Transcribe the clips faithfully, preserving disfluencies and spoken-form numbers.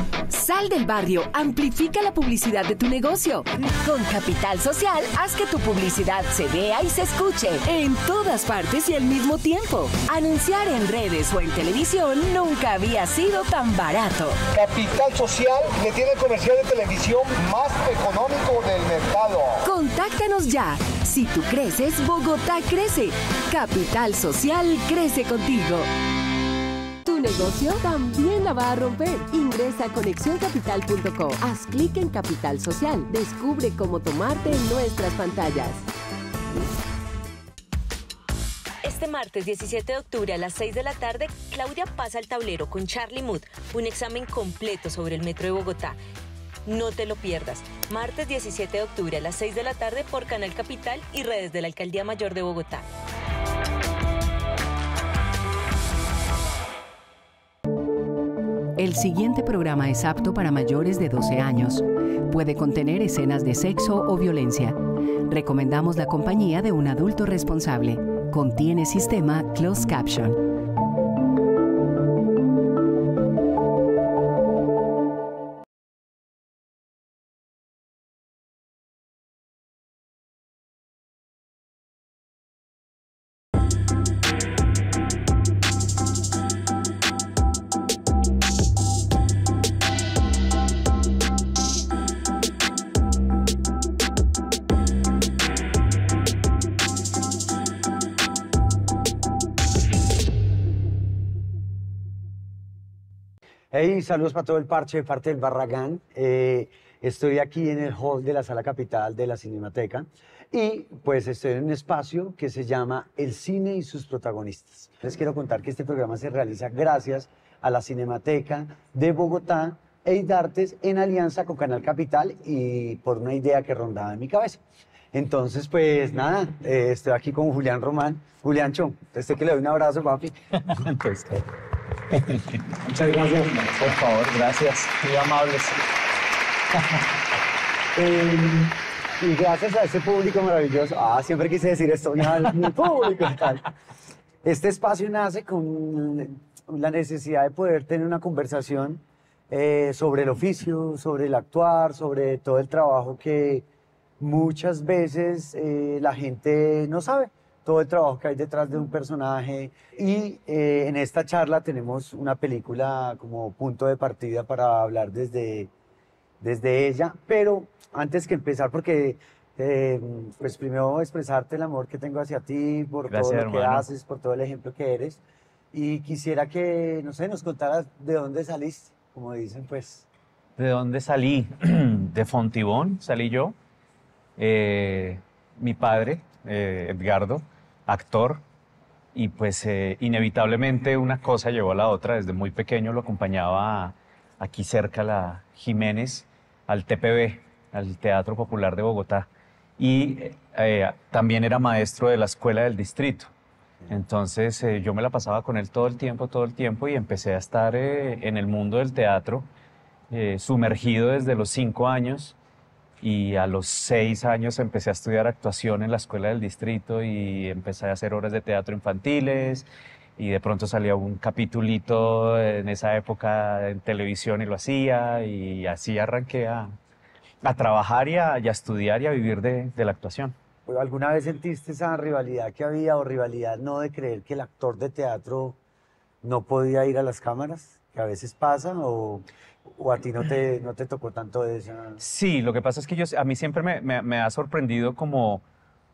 Sal del barrio, amplifica la publicidad de tu negocio. Con Capital Social, haz que tu publicidad se vea y se escuche en todas partes y al mismo tiempo. Anunciar en redes o en televisión nunca había sido tan barato. Capital Social le tiene el comercial de televisión más económico del mercado. Contáctanos ya. Si tú creces, Bogotá crece. Capital Social crece contigo. Tu negocio también la va a romper. Ingresa a conexión capital punto co. Haz clic en Capital Social. Descubre cómo tomarte en nuestras pantallas. Este martes diecisiete de octubre a las seis de la tarde, Claudia pasa al tablero con Charlie Mood, un examen completo sobre el metro de Bogotá. No te lo pierdas. Martes diecisiete de octubre a las seis de la tarde por Canal Capital y redes de la Alcaldía Mayor de Bogotá. El siguiente programa es apto para mayores de doce años. Puede contener escenas de sexo o violencia. Recomendamos la compañía de un adulto responsable. Contiene sistema Closed Caption. Hey, saludos para todo el parche de parte del Barragán. Eh, estoy aquí en el hall de la Sala Capital de la Cinemateca y pues estoy en un espacio que se llama El Cine y sus protagonistas. Les quiero contar que este programa se realiza gracias a la Cinemateca de Bogotá e Idartes en alianza con Canal Capital y por una idea que rondaba en mi cabeza. Entonces, pues nada, eh, estoy aquí con Julián Román. Juliancho, este que le doy un abrazo, papi. Pues, muchas gracias. Por favor, gracias. Muy amables. eh, y gracias a este público maravilloso. Ah, siempre quise decir esto, ya, mi público y tal. Este espacio nace con la necesidad de poder tener una conversación eh, sobre el oficio, sobre el actuar, sobre todo el trabajo que muchas veces eh, la gente no sabe. Todo el trabajo que hay detrás de un personaje y eh, en esta charla tenemos una película como punto de partida para hablar desde, desde ella, pero antes que empezar, porque eh, pues primero expresarte el amor que tengo hacia ti, por Gracias, todo lo hermano. que haces, por todo el ejemplo que eres, y quisiera que, no sé, nos contaras de dónde saliste, como dicen, pues. ¿De dónde salí? De Fontibón salí yo. Eh, mi padre, eh, Edgardo, actor, y pues eh, inevitablemente una cosa llevó a la otra. Desde muy pequeño lo acompañaba a, aquí cerca a la Jiménez, al T P B, al Teatro Popular de Bogotá, y eh, también era maestro de la Escuela del Distrito. Entonces eh, yo me la pasaba con él todo el tiempo, todo el tiempo, y empecé a estar eh, en el mundo del teatro, eh, sumergido desde los cinco años. Y a los seis años empecé a estudiar actuación en la Escuela del Distrito y empecé a hacer obras de teatro infantiles y de pronto salía un capitulito en esa época en televisión y lo hacía y así arranqué a, a trabajar y a, y a estudiar y a vivir de, de la actuación. ¿Alguna vez sentiste esa rivalidad que había o rivalidad no de creer que el actor de teatro no podía ir a las cámaras? ¿Que a veces pasa o...? ¿O a ti no te, no te tocó tanto de eso? Sí, lo que pasa es que yo, a mí siempre me, me, me ha sorprendido como,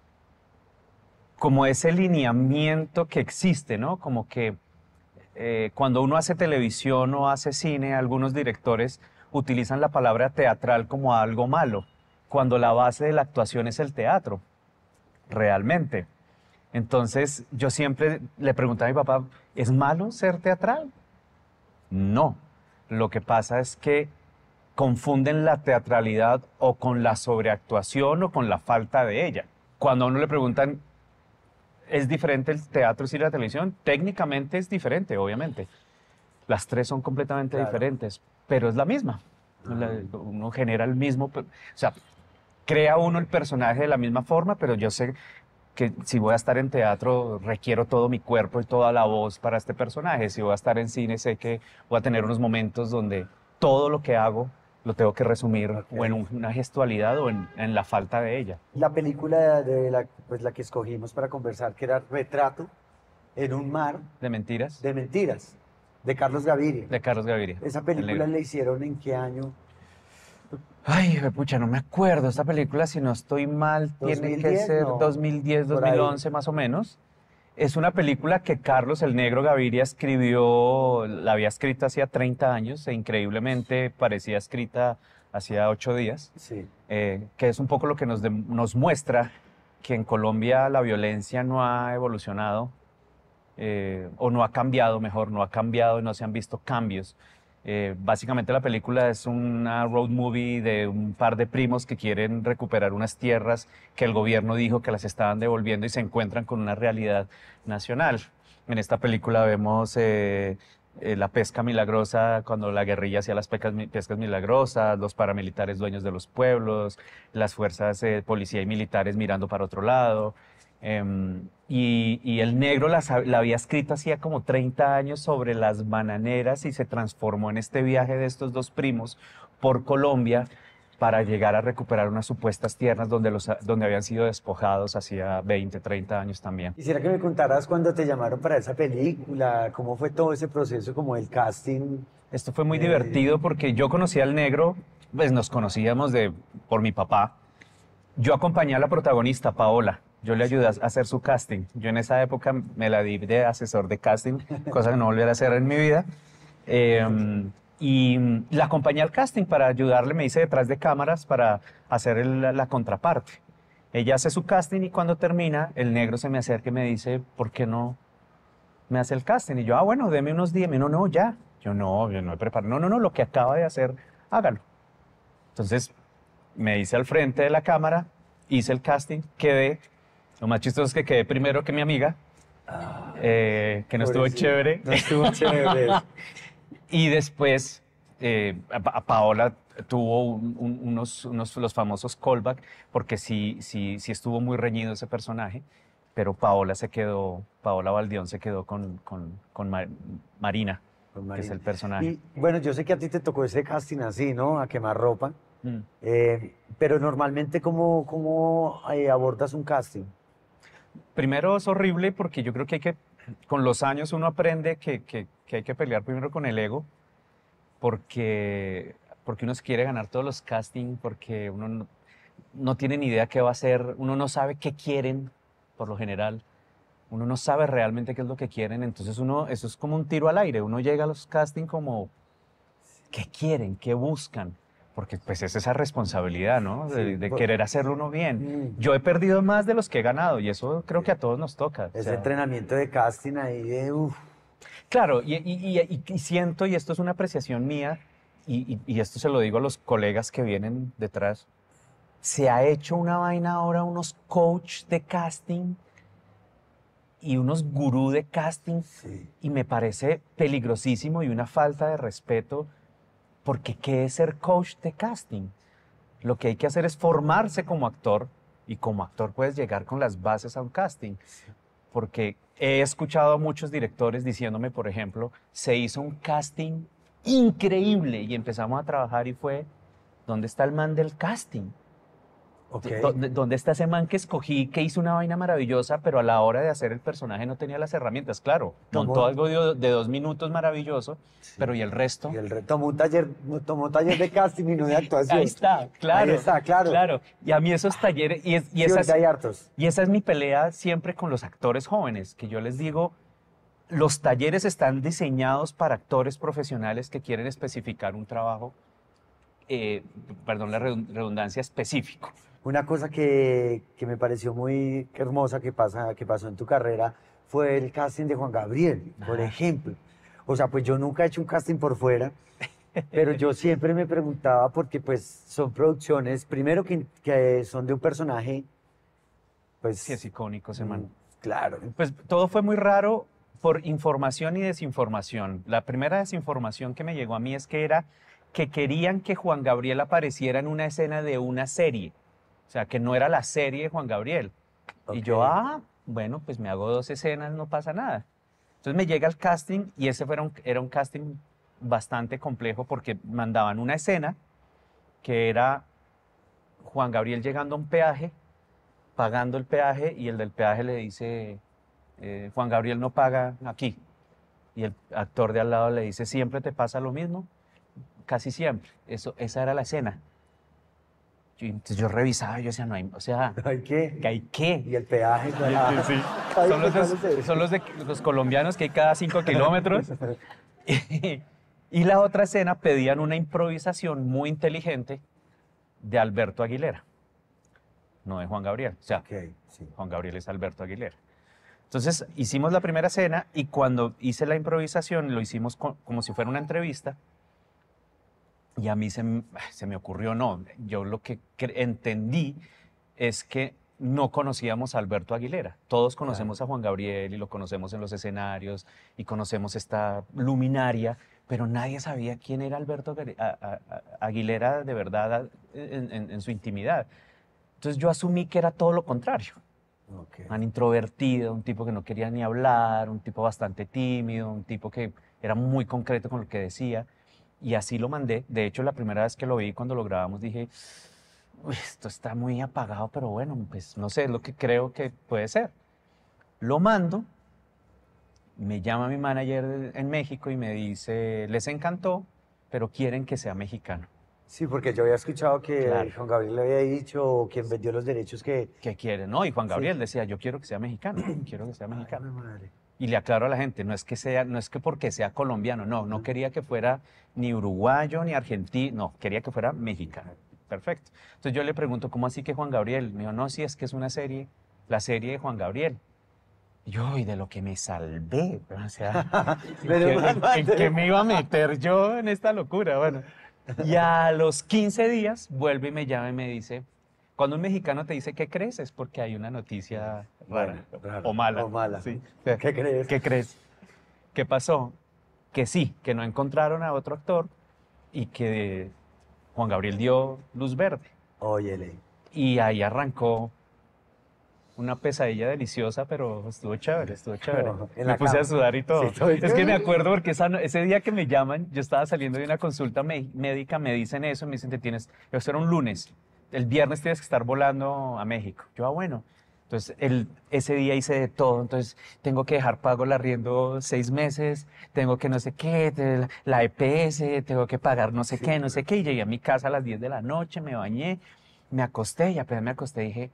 como ese lineamiento que existe, ¿no? Como que eh, cuando uno hace televisión o hace cine, algunos directores utilizan la palabra teatral como algo malo, cuando la base de la actuación es el teatro, realmente. Entonces, yo siempre le preguntaba a mi papá, ¿es malo ser teatral? No. Lo que pasa es que confunden la teatralidad o con la sobreactuación o con la falta de ella. Cuando a uno le preguntan, ¿es diferente el teatro y la televisión? Técnicamente es diferente, obviamente. Las tres son completamente Claro. diferentes, pero es la misma. La- uno genera el mismo... O sea, crea uno el personaje de la misma forma, pero yo sé que si voy a estar en teatro requiero todo mi cuerpo y toda la voz para este personaje. Si voy a estar en cine sé que voy a tener unos momentos donde todo lo que hago lo tengo que resumir Ok. o en un- una gestualidad o en, en la falta de ella. La película de la, pues, la que escogimos para conversar, que era Retrato en un mar ¿De mentiras? de mentiras, de Carlos Gaviria. De Carlos Gaviria. ¿Esa el película negro. la hicieron en qué año? Ay, pucha, no me acuerdo. Esta película, si no estoy mal, tiene que ¿dos mil diez? ser No, dos mil diez, por ahí. dos mil once más o menos. Es una película que Carlos el Negro Gaviria escribió, la había escrito hacía treinta años e increíblemente parecía escrita hacía ocho días, Sí. eh, que es un poco lo que nos, de- nos muestra que en Colombia la violencia no ha evolucionado eh, o no ha cambiado, mejor, no ha cambiado y no se han visto cambios. Eh, básicamente la película es una road movie de un par de primos que quieren recuperar unas tierras que el gobierno dijo que las estaban devolviendo y se encuentran con una realidad nacional. En esta película vemos eh, eh, la pesca milagrosa, cuando la guerrilla hacía las pescas, mi- pescas milagrosas, los paramilitares dueños de los pueblos, las fuerzas de policía y militares mirando para otro lado. Em, y, y el negro la, sab- la había escrito hacía como treinta años sobre las bananeras y se transformó en este viaje de estos dos primos por Colombia para llegar a recuperar unas supuestas tierras donde, los, donde habían sido despojados hacía veinte, treinta años también. Quisiera que me contaras cuando te llamaron para esa película, cómo fue todo ese proceso, como el casting. Esto fue muy Eh, divertido porque yo conocí al negro, pues nos conocíamos de, por mi papá. Yo acompañé a la protagonista, Paola. Yo le ayudé a hacer su casting. Yo en esa época me la di de asesor de casting, cosa que no volveré a hacer en mi vida. Eh, y la acompañé al casting para ayudarle, me hice detrás de cámaras para hacer el- la, la contraparte. Ella hace su casting y cuando termina, el negro se me acerca y me dice, ¿por qué no me hace el casting? Y yo, ah, bueno, deme unos días. Me dijo, no, no, ya. Yo, no, yo no he preparado. No, no, no, lo que acaba de hacer, hágalo. Entonces, me hice al frente de la cámara, hice el casting, quedé. Lo más chistoso es que quedé primero que mi amiga, eh, que no estuvo Pobrecito. chévere. No estuvo chévere. Y después, eh, a, Pa- a Paola tuvo un- un- unos, unos los famosos callback, porque sí, sí, sí estuvo muy reñido ese personaje, pero Paola se quedó, Paola Baldión se quedó con, con, con Ma- Marina, Con que es Marina. el personaje. Y bueno, yo sé que a ti te tocó ese casting así, ¿no? A quemarropa. Mm. Eh, pero normalmente, ¿cómo, cómo eh, abordas un casting? Primero es horrible porque yo creo que hay que, con los años uno aprende que, que- que hay que pelear primero con el ego, porque, porque uno se quiere ganar todos los castings, porque uno no, no tiene ni idea qué va a hacer, uno no sabe qué quieren, por lo general, uno no sabe realmente qué es lo que quieren, entonces uno, eso es como un tiro al aire, uno llega a los castings como, ¿qué quieren? ¿Qué buscan? Porque pues es esa responsabilidad, ¿no? De, Sí, de por- querer hacerlo uno bien. Mm. Yo he perdido más de los que he ganado y eso creo que a todos nos toca. o Ese sea, entrenamiento de casting ahí de, uff, Claro, y, y- y- y- y siento, y esto es una apreciación mía, y, y- y esto se lo digo a los colegas que vienen detrás, se ha hecho una vaina ahora, unos coach de casting y unos gurú de casting, sí. y me parece peligrosísimo y una falta de respeto, porque ¿qué es ser coach de casting? Lo que hay que hacer es formarse como actor, y como actor puedes llegar con las bases a un casting. Porque he escuchado a muchos directores diciéndome, por ejemplo, se hizo un casting increíble y empezamos a trabajar y fue, ¿dónde está el man del casting? Ok. ¿Dónde, dónde está ese man que escogí, que hizo una vaina maravillosa, pero a la hora de hacer el personaje no tenía las herramientas? Claro, Tomó- montó algo de, de dos minutos maravilloso, pero ¿y el resto? Y el re- tomó un taller, tomó taller de casting y no de actuación. Ahí está, claro. Ahí está, claro. Claro. Y a mí esos talleres, y, es- y Sí, esas, ahorita hay hartos. y esa es mi pelea siempre con los actores jóvenes, que yo les digo, los talleres están diseñados para actores profesionales que quieren especificar un trabajo, eh, perdón la redun- redundancia, específico. Una cosa que, que me pareció muy hermosa que, pasa, que pasó en tu carrera fue el casting de Juan Gabriel, por Ajá. ejemplo. O sea, pues yo nunca he hecho un casting por fuera, pero yo siempre me preguntaba porque pues son producciones, primero que, que son de un personaje, pues... Sí, es icónico ese man. mm, Claro. Pues todo fue muy raro por información y desinformación. La primera desinformación que me llegó a mí es que era que querían que Juan Gabriel apareciera en una escena de una serie. O sea, que no era la serie de Juan Gabriel. Y yo, Ok. ah, bueno, pues me hago dos escenas, no pasa nada. Entonces me llega el casting y ese fuera un- era un casting bastante complejo porque mandaban una escena que era Juan Gabriel llegando a un peaje, pagando el peaje, y el del peaje le dice, eh, Juan Gabriel no paga aquí. Y el actor de al lado le dice, ¿siempre te pasa lo mismo? Casi siempre. Eso, esa era la escena. Yo, entonces yo revisaba y yo decía, no hay, o sea, ¿Hay qué? ¿que hay qué? Y el peaje. Sí, sí. Son, los de, son los de los colombianos que hay cada cinco kilómetros. Y, y la otra escena pedían una improvisación muy inteligente de Alberto Aguilera, no de Juan Gabriel. O sea, Okay, sí. Juan Gabriel es Alberto Aguilera. Entonces hicimos la primera escena y cuando hice la improvisación lo hicimos con, como si fuera una entrevista. Y a mí se, se me ocurrió, no, yo lo que entendí es que no conocíamos a Alberto Aguilera. Todos conocemos claro. a Juan Gabriel y lo conocemos en los escenarios y conocemos esta luminaria, pero nadie sabía quién era Alberto Aguilera de verdad en, en, en su intimidad. Entonces yo asumí que era todo lo contrario. Okay. Un introvertido, un tipo que no quería ni hablar, un tipo bastante tímido, un tipo que era muy concreto con lo que decía. Y así lo mandé. De hecho, la primera vez que lo vi, cuando lo grabamos, dije, uy, esto está muy apagado, pero bueno, pues no sé, es lo que creo que puede ser. Lo mando, me llama mi manager en México y me dice, les encantó, pero quieren que sea mexicano. Sí, porque yo había escuchado que claro. Juan Gabriel le había dicho, o quien vendió los derechos, que... Que quiere, ¿no? Y Juan Gabriel sí. decía, yo quiero que sea mexicano, quiero que sea mexicano. Ay, madre. Y le aclaro a la gente, no es que sea, no es que porque sea colombiano, no, no quería que fuera ni uruguayo ni argentino, no, quería que fuera mexicano. Perfecto. Entonces yo le pregunto, ¿cómo así que Juan Gabriel? Me dijo, no, sí, es que es una serie, la serie de Juan Gabriel. Y yo, y de lo que me salvé, o sea, ¿en, qué, en, en qué me iba a meter yo en esta locura? Bueno, y a los quince días vuelve y me llama y me dice, cuando un mexicano te dice ¿qué crees? Es porque hay una noticia rara, bueno, raro, o mala. O mala. Sí. ¿Qué crees? ¿Qué crees? ¿Qué pasó? Que sí, que no encontraron a otro actor y que Juan Gabriel dio luz verde. Óyele. Y ahí arrancó una pesadilla deliciosa, pero estuvo chévere, estuvo chévere. No, me puse cama. a sudar y todo. Sí, es que me acuerdo porque esa, ese día que me llaman, yo estaba saliendo de una consulta médica, me dicen eso, me dicen que tienes, eso era un lunes. El viernes tienes que estar volando a México. Yo, ah, bueno. Entonces, el, ese día hice de todo. Entonces, tengo que dejar pago el arriendo seis meses, tengo que no sé qué, la E P S, tengo que pagar no sé sí, qué, no sé qué. Y llegué a mi casa a las diez de la noche, me bañé, me acosté y apenas me acosté dije,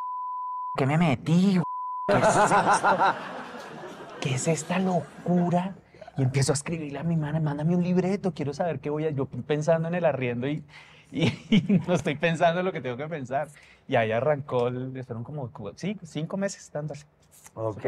¿qué me metí? ¿Qué es esto? ¿Qué es esta locura? Y empiezo a escribirle a mi madre, mándame un libreto, quiero saber qué voy a... Yo pensando en el arriendo y... Y, y no estoy pensando en lo que tengo que pensar. Y ahí arrancó, el, fueron como sí, cinco meses dándole. Ok.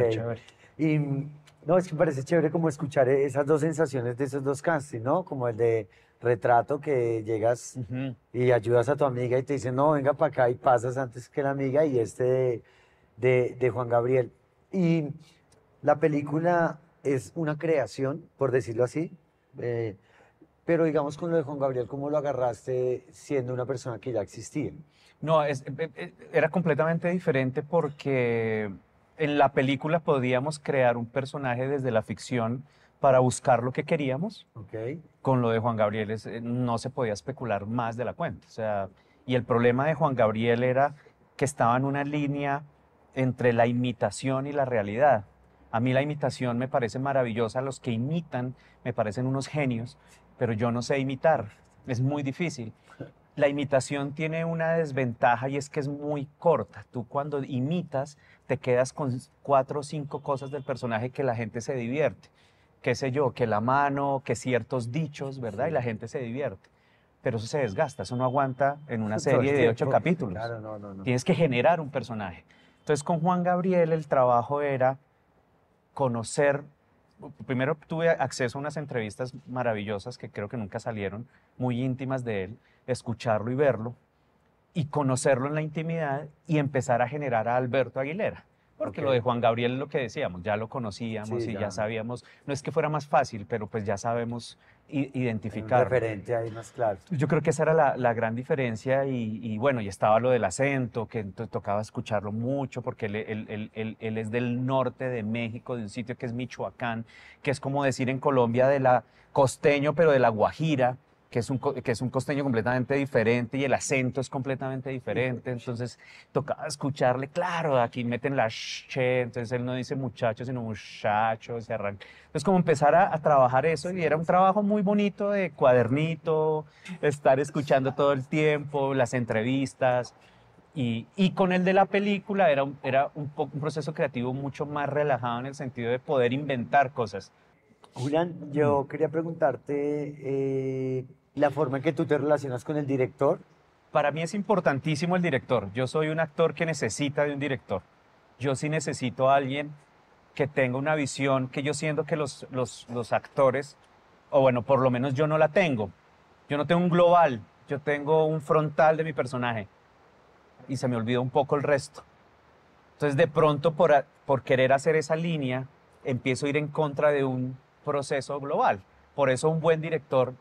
Y no, es que me parece chévere como escuchar esas dos sensaciones de esos dos castings, ¿no? Como el de Retrato, que llegas uh-huh. y ayudas a tu amiga y te dicen, no, venga para acá y pasas antes que la amiga, y este de, de, de Juan Gabriel. Y la película es una creación, por decirlo así, eh, pero digamos con lo de Juan Gabriel, ¿cómo lo agarraste siendo una persona que ya existía? No, es, era completamente diferente porque en la película podíamos crear un personaje desde la ficción para buscar lo que queríamos. Okay. Con lo de Juan Gabriel es, no se podía especular más de la cuenta. O sea, y el problema de Juan Gabriel era que estaba en una línea entre la imitación y la realidad. A mí la imitación me parece maravillosa, los que imitan me parecen unos genios, pero yo no sé imitar, es muy difícil. La imitación tiene una desventaja y es que es muy corta. Tú cuando imitas te quedas con cuatro o cinco cosas del personaje que la gente se divierte. Qué sé yo, que la mano, que ciertos dichos, ¿verdad? Sí. Y la gente se divierte. Pero eso se desgasta, eso no aguanta en una serie de ocho capítulos. Claro, no, no, no. Tienes que generar un personaje. Entonces con Juan Gabriel el trabajo era conocer. Primero tuve acceso a unas entrevistas maravillosas que creo que nunca salieron, muy íntimas de él, escucharlo y verlo, y conocerlo en la intimidad y empezar a generar a Alberto Aguilera. Porque Ok. lo de Juan Gabriel es lo que decíamos, ya lo conocíamos Sí, y ya. ya sabíamos, no es que fuera más fácil, pero pues ya sabemos i- Hay un identificar. referente ahí más claro. Yo creo que esa era la, la gran diferencia y, y bueno, y estaba lo del acento, que to- tocaba escucharlo mucho porque él, él- él- él- él es del norte de México, de un sitio que es Michoacán, que es como decir en Colombia de la costeño, pero de la Guajira, que es un, co- que es un costeño completamente diferente y el acento es completamente diferente, entonces tocaba escucharle, claro, aquí meten la che, entonces él no dice muchacho, sino muchacho, se arranca. Entonces como empezar a, a trabajar eso y era un trabajo muy bonito de cuadernito, estar escuchando todo el tiempo, las entrevistas. Y, y con el de la película era, un, era un, po- un proceso creativo mucho más relajado en el sentido de poder inventar cosas. Julián, yo quería preguntarte eh, la forma en que tú te relacionas con el director. Para mí es importantísimo el director. Yo soy un actor que necesita de un director. Yo sí necesito a alguien que tenga una visión que yo siento que los, los, los actores, o bueno, por lo menos yo no la tengo. Yo no tengo un global, yo tengo un frontal de mi personaje y se me olvida un poco el resto. Entonces de pronto por, a- por querer hacer esa línea empiezo a ir en contra de un proceso global. Por eso un buen director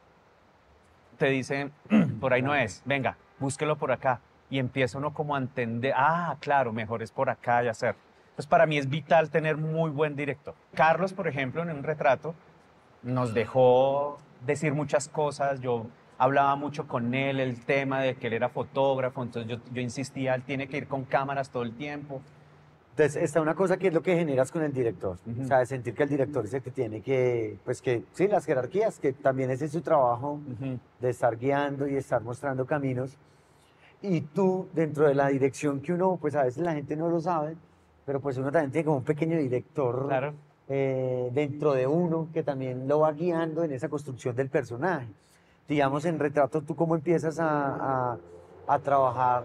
te dice, por ahí no es, venga, búsquelo por acá. Y empieza uno como a entender, ah, claro, mejor es por acá y hacer. Pues para mí es vital tener muy buen director. Carlos, por ejemplo, en un retrato, nos dejó decir muchas cosas. Yo hablaba mucho con él, el tema de que él era fotógrafo, entonces yo, yo insistía, él tiene que ir con cámaras todo el tiempo. Entonces, está una cosa que es lo que generas con el director. Ujú. O sea, de sentir que el director es el que tiene que, pues que, sí, las jerarquías, que también ese es su trabajo Ujú. de estar guiando y estar mostrando caminos. Y tú, dentro de la dirección que uno, pues a veces la gente no lo sabe, pero pues uno también tiene como un pequeño director Claro. eh, dentro de uno que también lo va guiando en esa construcción del personaje. Digamos, en Retrato, ¿tú cómo empiezas a, a, a trabajar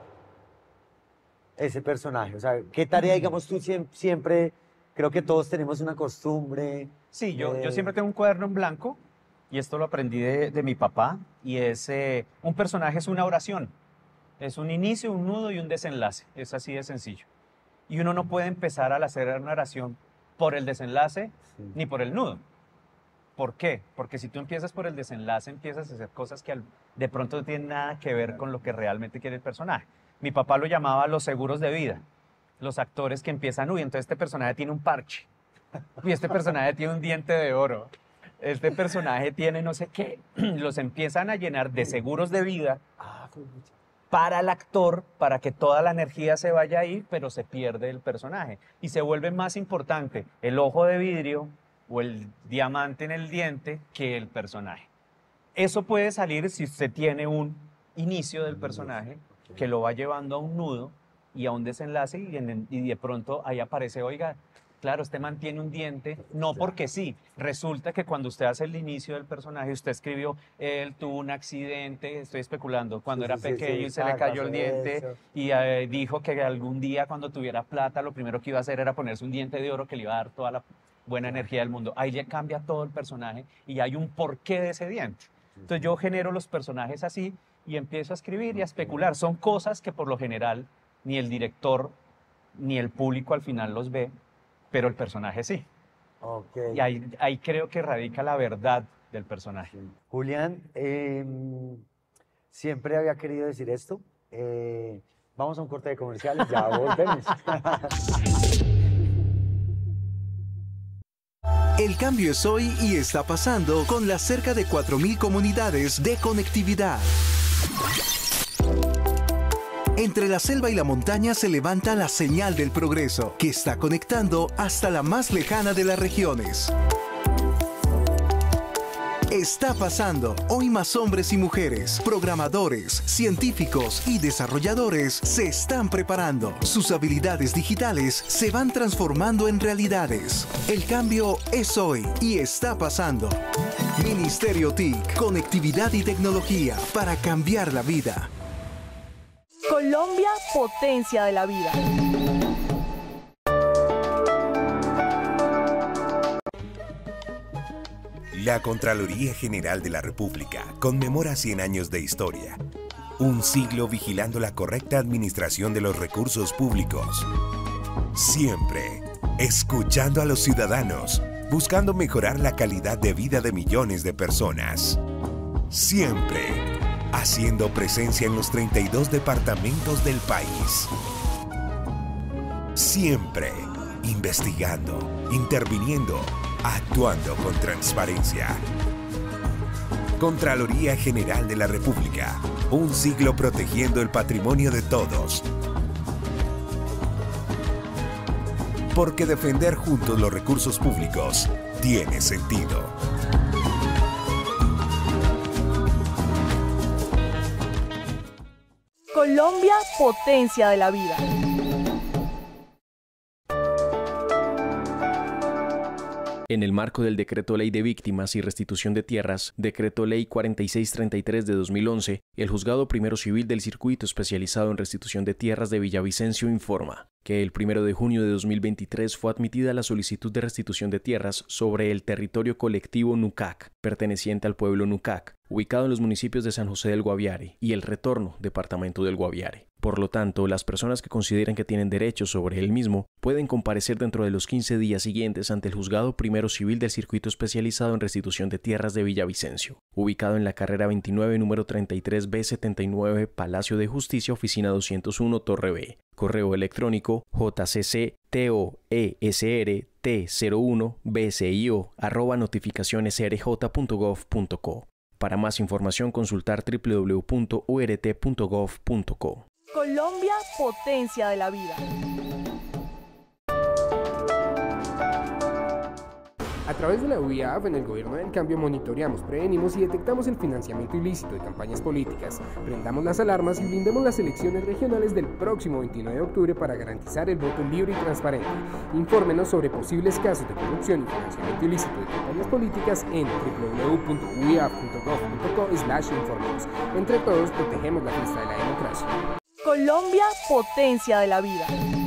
ese personaje? O sea, ¿qué tarea, digamos, tú siem- siempre, creo que todos tenemos una costumbre? Sí, yo, yo eh, siempre tengo un cuaderno en blanco y esto lo aprendí de, de mi papá y es, eh, un personaje es una oración, es un inicio, un nudo y un desenlace, es así de sencillo. Y uno no puede empezar al hacer una oración por el desenlace Sí. ni por el nudo. ¿Por qué? Porque si tú empiezas por el desenlace, empiezas a hacer cosas que al- de pronto no tienen nada que ver con lo que realmente quiere el personaje. Mi papá lo llamaba los seguros de vida, los actores que empiezan, uy, entonces este personaje tiene un parche, y este personaje tiene un diente de oro, este personaje tiene no sé qué, los empiezan a llenar de seguros de vida Ah, fue mucho. para el actor, para que toda la energía se vaya ahí, pero se pierde el personaje. Y se vuelve más importante el ojo de vidrio o el diamante en el diente que el personaje. Eso puede salir si usted tiene un inicio del personaje que lo va llevando a un nudo y a un desenlace y, en- y de pronto ahí aparece, oiga, claro, usted mantiene un diente, no porque sí. Resulta que cuando usted hace el inicio del personaje, usted escribió, él tuvo un accidente, estoy especulando, cuando Sí, era sí, sí, pequeño sí, y se le claro, cayó el pasó diente eso. y eh, dijo que algún día cuando tuviera plata, lo primero que iba a hacer era ponerse un diente de oro que le iba a dar toda la buena energía del mundo. Ahí le cambia todo el personaje y hay un porqué de ese diente. Entonces yo genero los personajes así y empiezo a escribir y a especular. Son cosas que por lo general ni el director ni el público al final los ve, pero el personaje sí. Ok. Y ahí, ahí creo que radica la verdad del personaje. Julián, eh, siempre había querido decir esto. Eh, vamos a un corte de comerciales, ya volvemos. El cambio es hoy y está pasando con las cerca de cuatro mil comunidades de conectividad. Entre la selva y la montaña se levanta la señal del progreso, que está conectando hasta la más lejana de las regiones. Está pasando. Hoy más hombres y mujeres, programadores, científicos y desarrolladores se están preparando. Sus habilidades digitales se van transformando en realidades. El cambio es hoy y está pasando. Ministerio T I C, conectividad y tecnología para cambiar la vida. Colombia, potencia de la vida. La Contraloría General de la República conmemora cien años de historia, un siglo vigilando la correcta administración de los recursos públicos. Siempre escuchando a los ciudadanos, buscando mejorar la calidad de vida de millones de personas. Siempre haciendo presencia en los treinta y dos departamentos del país. Siempre investigando, interviniendo, actuando con transparencia. Contraloría General de la República. Un siglo protegiendo el patrimonio de todos. Porque defender juntos los recursos públicos tiene sentido. Colombia, potencia de la vida. En el marco del Decreto Ley de Víctimas y Restitución de Tierras, Decreto Ley cuarenta y seis treinta y tres de dos mil once, el Juzgado Primero Civil del Circuito Especializado en Restitución de Tierras de Villavicencio informa que el primero de junio de dos mil veintitrés fue admitida la solicitud de restitución de tierras sobre el territorio colectivo Nucac, perteneciente al pueblo Nucac, ubicado en los municipios de San José del Guaviare y El Retorno, departamento del Guaviare. Por lo tanto, las personas que consideren que tienen derechos sobre el mismo pueden comparecer dentro de los quince días siguientes ante el Juzgado Primero Civil del Circuito Especializado en Restitución de Tierras de Villavicencio, ubicado en la carrera veintinueve, número treinta y tres B setenta y nueve, Palacio de Justicia, oficina doscientos uno, Torre B. Correo electrónico jcctoesrt cero uno bcio arroba notificacionesrj.gov.co. Para más información consultar w w w punto u r t punto gov punto co. Colombia, potencia de la vida. A través de la U I A F, en el Gobierno del Cambio, monitoreamos, prevenimos y detectamos el financiamiento ilícito de campañas políticas, prendamos las alarmas y blindemos las elecciones regionales del próximo veintinueve de octubre para garantizar el voto libre y transparente. Infórmenos sobre posibles casos de corrupción y financiamiento ilícito de campañas políticas en w w w punto u i a f punto gov punto co slash informenos. Entre todos, protegemos la fiesta de la democracia. Colombia, potencia de la vida.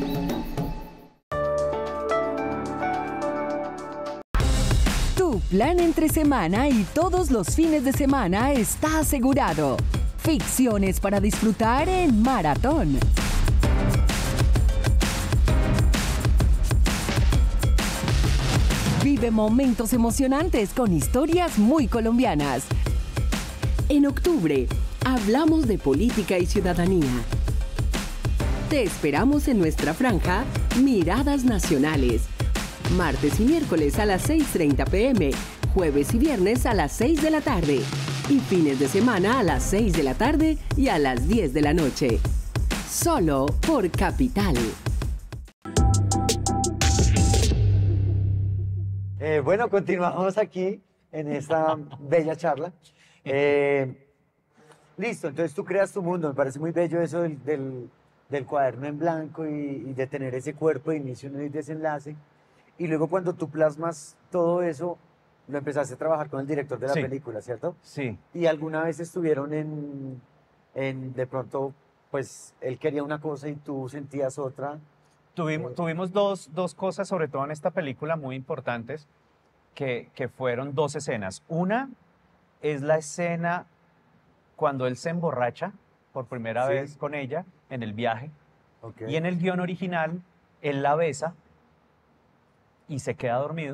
Tu plan entre semana y todos los fines de semana está asegurado. Ficciones para disfrutar en Maratón. Vive momentos emocionantes con historias muy colombianas. En octubre, hablamos de política y ciudadanía. Te esperamos en nuestra franja Miradas Nacionales. Martes y miércoles a las seis treinta p m, jueves y viernes a las seis de la tarde y fines de semana a las seis de la tarde y a las diez de la noche. Solo por Capital. Eh, bueno, continuamos aquí en esta bella charla. Eh, listo, entonces tú creas tu mundo. Me parece muy bello eso del, del, del cuaderno en blanco y, y de tener ese cuerpo de inicio y desenlace. Y luego cuando tú plasmas todo eso, lo empezaste a trabajar con el director de la Sí. película, ¿cierto? Sí. Y alguna vez estuvieron en, en, de pronto, pues él quería una cosa y tú sentías otra. Tuvimos, tuvimos dos, dos cosas, sobre todo en esta película, muy importantes, que, que fueron dos escenas. Una es la escena cuando él se emborracha por primera Sí. vez con ella en el viaje. Okay. Y en el guión original, él la besa y se queda dormido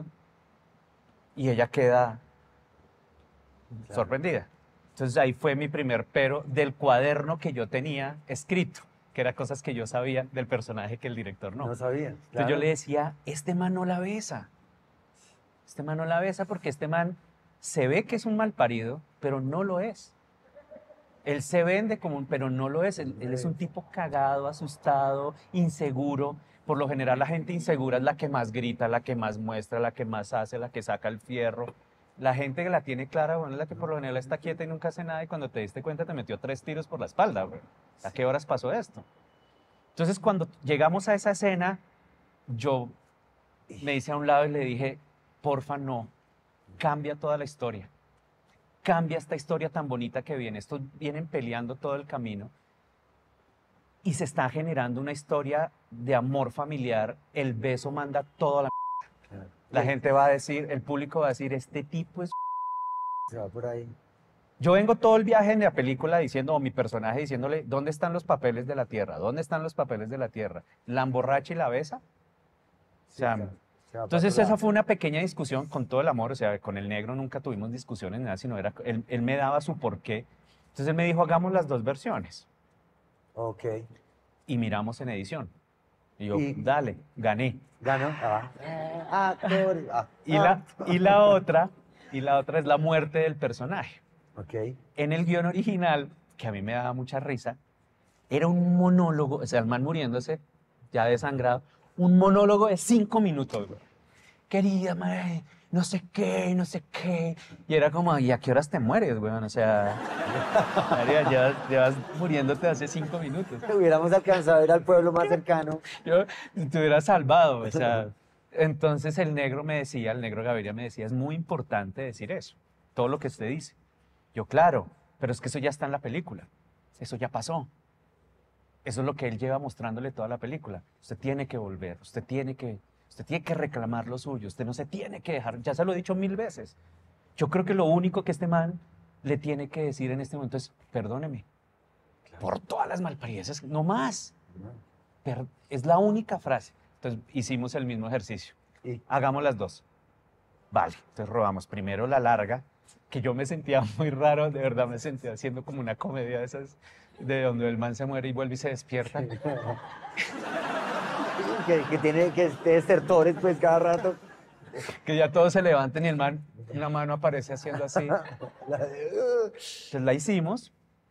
y ella queda Claro. sorprendida. Entonces ahí fue mi primer pero del cuaderno que yo tenía escrito, que eran cosas que yo sabía del personaje que el director no. No sabía. Entonces claro. yo le decía, este man no la besa. Este man no la besa porque este man se ve que es un malparido, pero no lo es. Él se vende como un, pero no lo es. Él, él es un tipo cagado, asustado, inseguro. Por lo general la gente insegura es la que más grita, la que más muestra, la que más hace, la que saca el fierro. La gente que la tiene clara, bueno, es la que por lo general está quieta y nunca hace nada y cuando te diste cuenta te metió tres tiros por la espalda, güey. ¿A qué horas pasó esto? Entonces cuando llegamos a esa escena, yo me hice a un lado y le dije, porfa, no, cambia toda la historia. Cambia esta historia tan bonita que viene. Estos vienen peleando todo el camino. Y se está generando una historia de amor familiar. El beso manda toda la... Claro. La gente va a decir, el público va a decir, este tipo es... Se va por ahí. Yo vengo todo el viaje en la película diciendo, o mi personaje diciéndole, ¿dónde están los papeles de la tierra? ¿Dónde están los papeles de la tierra? La emborracha y la besa, O sea, se va- se va entonces para otro esa lado. fue una pequeña discusión con todo el amor, o sea, con el negro nunca tuvimos discusiones, nada, sino era, él, él me daba su porqué. Entonces él me dijo, hagamos las dos versiones. Ok. Y miramos en edición. Y yo, Y- dale, gané. Ganó. Ah. Ah, actor. Ah. Y la, y la otra, y la otra es la muerte del personaje. Ok. En el guión original, que a mí me daba mucha risa, era un monólogo, o sea, el man muriéndose, ya desangrado, un monólogo de cinco minutos, güey. Querida madre, no sé qué, no sé qué. Y era como, ¿y a qué horas te mueres, güey? O sea, María, llevas, llevas muriéndote hace cinco minutos. Te hubiéramos alcanzado a ir al pueblo más cercano. Yo te hubiera salvado, o sea. Entonces el negro me decía, el negro Gaviria me decía, es muy importante decir eso, todo lo que usted dice. Yo, claro, pero es que eso ya está en la película, eso ya pasó. Eso es lo que él lleva mostrándole toda la película. Usted tiene que volver, usted tiene que, usted tiene que reclamar lo suyo, usted no se tiene que dejar, ya se lo he dicho mil veces. Yo creo que lo único que este man le tiene que decir en este momento es, perdóneme, por todas las malparideces, no más. Per- es la única frase. Entonces hicimos el mismo ejercicio. Y- Hagamos las dos. Vale, entonces robamos primero la larga, que yo me sentía muy raro, de verdad me sentía haciendo como una comedia de esas, de donde el man se muere y vuelve y se despierta. que, que tiene que desertores, pues, cada rato. Que ya todos se levanten y el man, una mano aparece haciendo así. La de, "Uh". Entonces la hicimos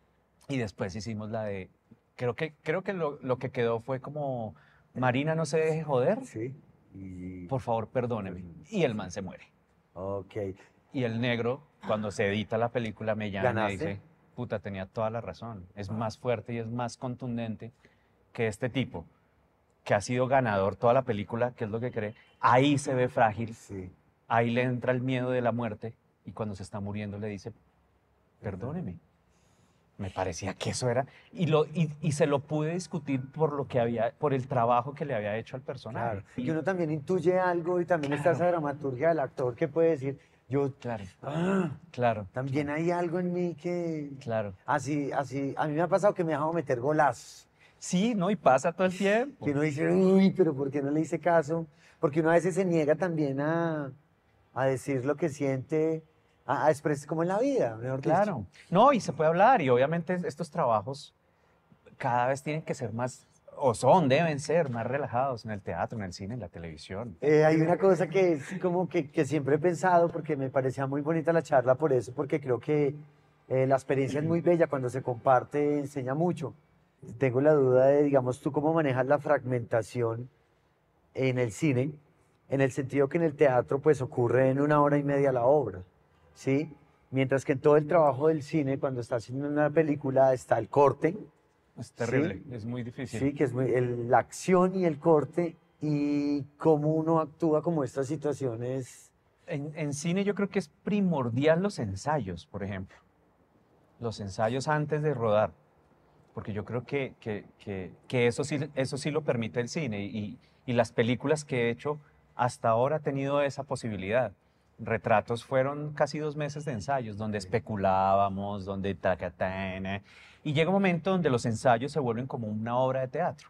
y después hicimos la de, creo que, creo que lo, lo que quedó fue como, Marina, no se deje joder, Sí. Y... por favor, perdóneme. Y el man se muere. Ok. Y el negro, cuando se edita la película, me llama y me ¿Ganaste? dice, puta, tenía toda la razón. Es más fuerte y es más contundente que este tipo, que ha sido ganador toda la película, que es lo que cree. Ahí se ve frágil, Sí. ahí le entra el miedo de la muerte y cuando se está muriendo le dice, perdóneme. Me parecía que eso era, y, lo, y, y se lo pude discutir por lo que había, por el trabajo que le había hecho al personaje. Claro. Y que uno también intuye algo y también está esa dramaturgia del actor que puede decir, yo, Claro, ah, claro, también hay algo en mí que... claro. Así, así, a mí me ha pasado que me he dejado meter golazos. Sí, ¿no? Y pasa todo el tiempo. Que uno dice, uy, pero ¿por qué no le hice caso? Porque uno a veces se niega también a, a decir lo que siente, a, a expresar como en la vida, mejor dicho. Claro. No, y se puede hablar, y obviamente estos trabajos cada vez tienen que ser más, o son, deben ser más relajados en el teatro, en el cine, en la televisión. Eh, hay una cosa que es como que, que siempre he pensado, porque me parecía muy bonita la charla por eso, porque creo que eh, la experiencia es muy bella, cuando se comparte enseña mucho. Tengo la duda de, digamos, tú cómo manejas la fragmentación en el cine, en el sentido que en el teatro pues ocurre en una hora y media la obra, ¿sí? Mientras que en todo el trabajo del cine, cuando estás haciendo una película, está el corte, Es terrible, es muy difícil. sí, que es muy- el- la acción y el corte, y cómo uno actúa como estas situaciones. En, en cine yo creo que es primordial los ensayos, por ejemplo. Los ensayos antes de rodar. Porque yo creo que, que, que, que eso, sí, eso sí lo permite el cine. Y, y las películas que he hecho hasta ahora han tenido esa posibilidad. Retratos fueron casi dos meses de ensayos, donde especulábamos, donde tacatana. Y llega un momento donde los ensayos se vuelven como una obra de teatro.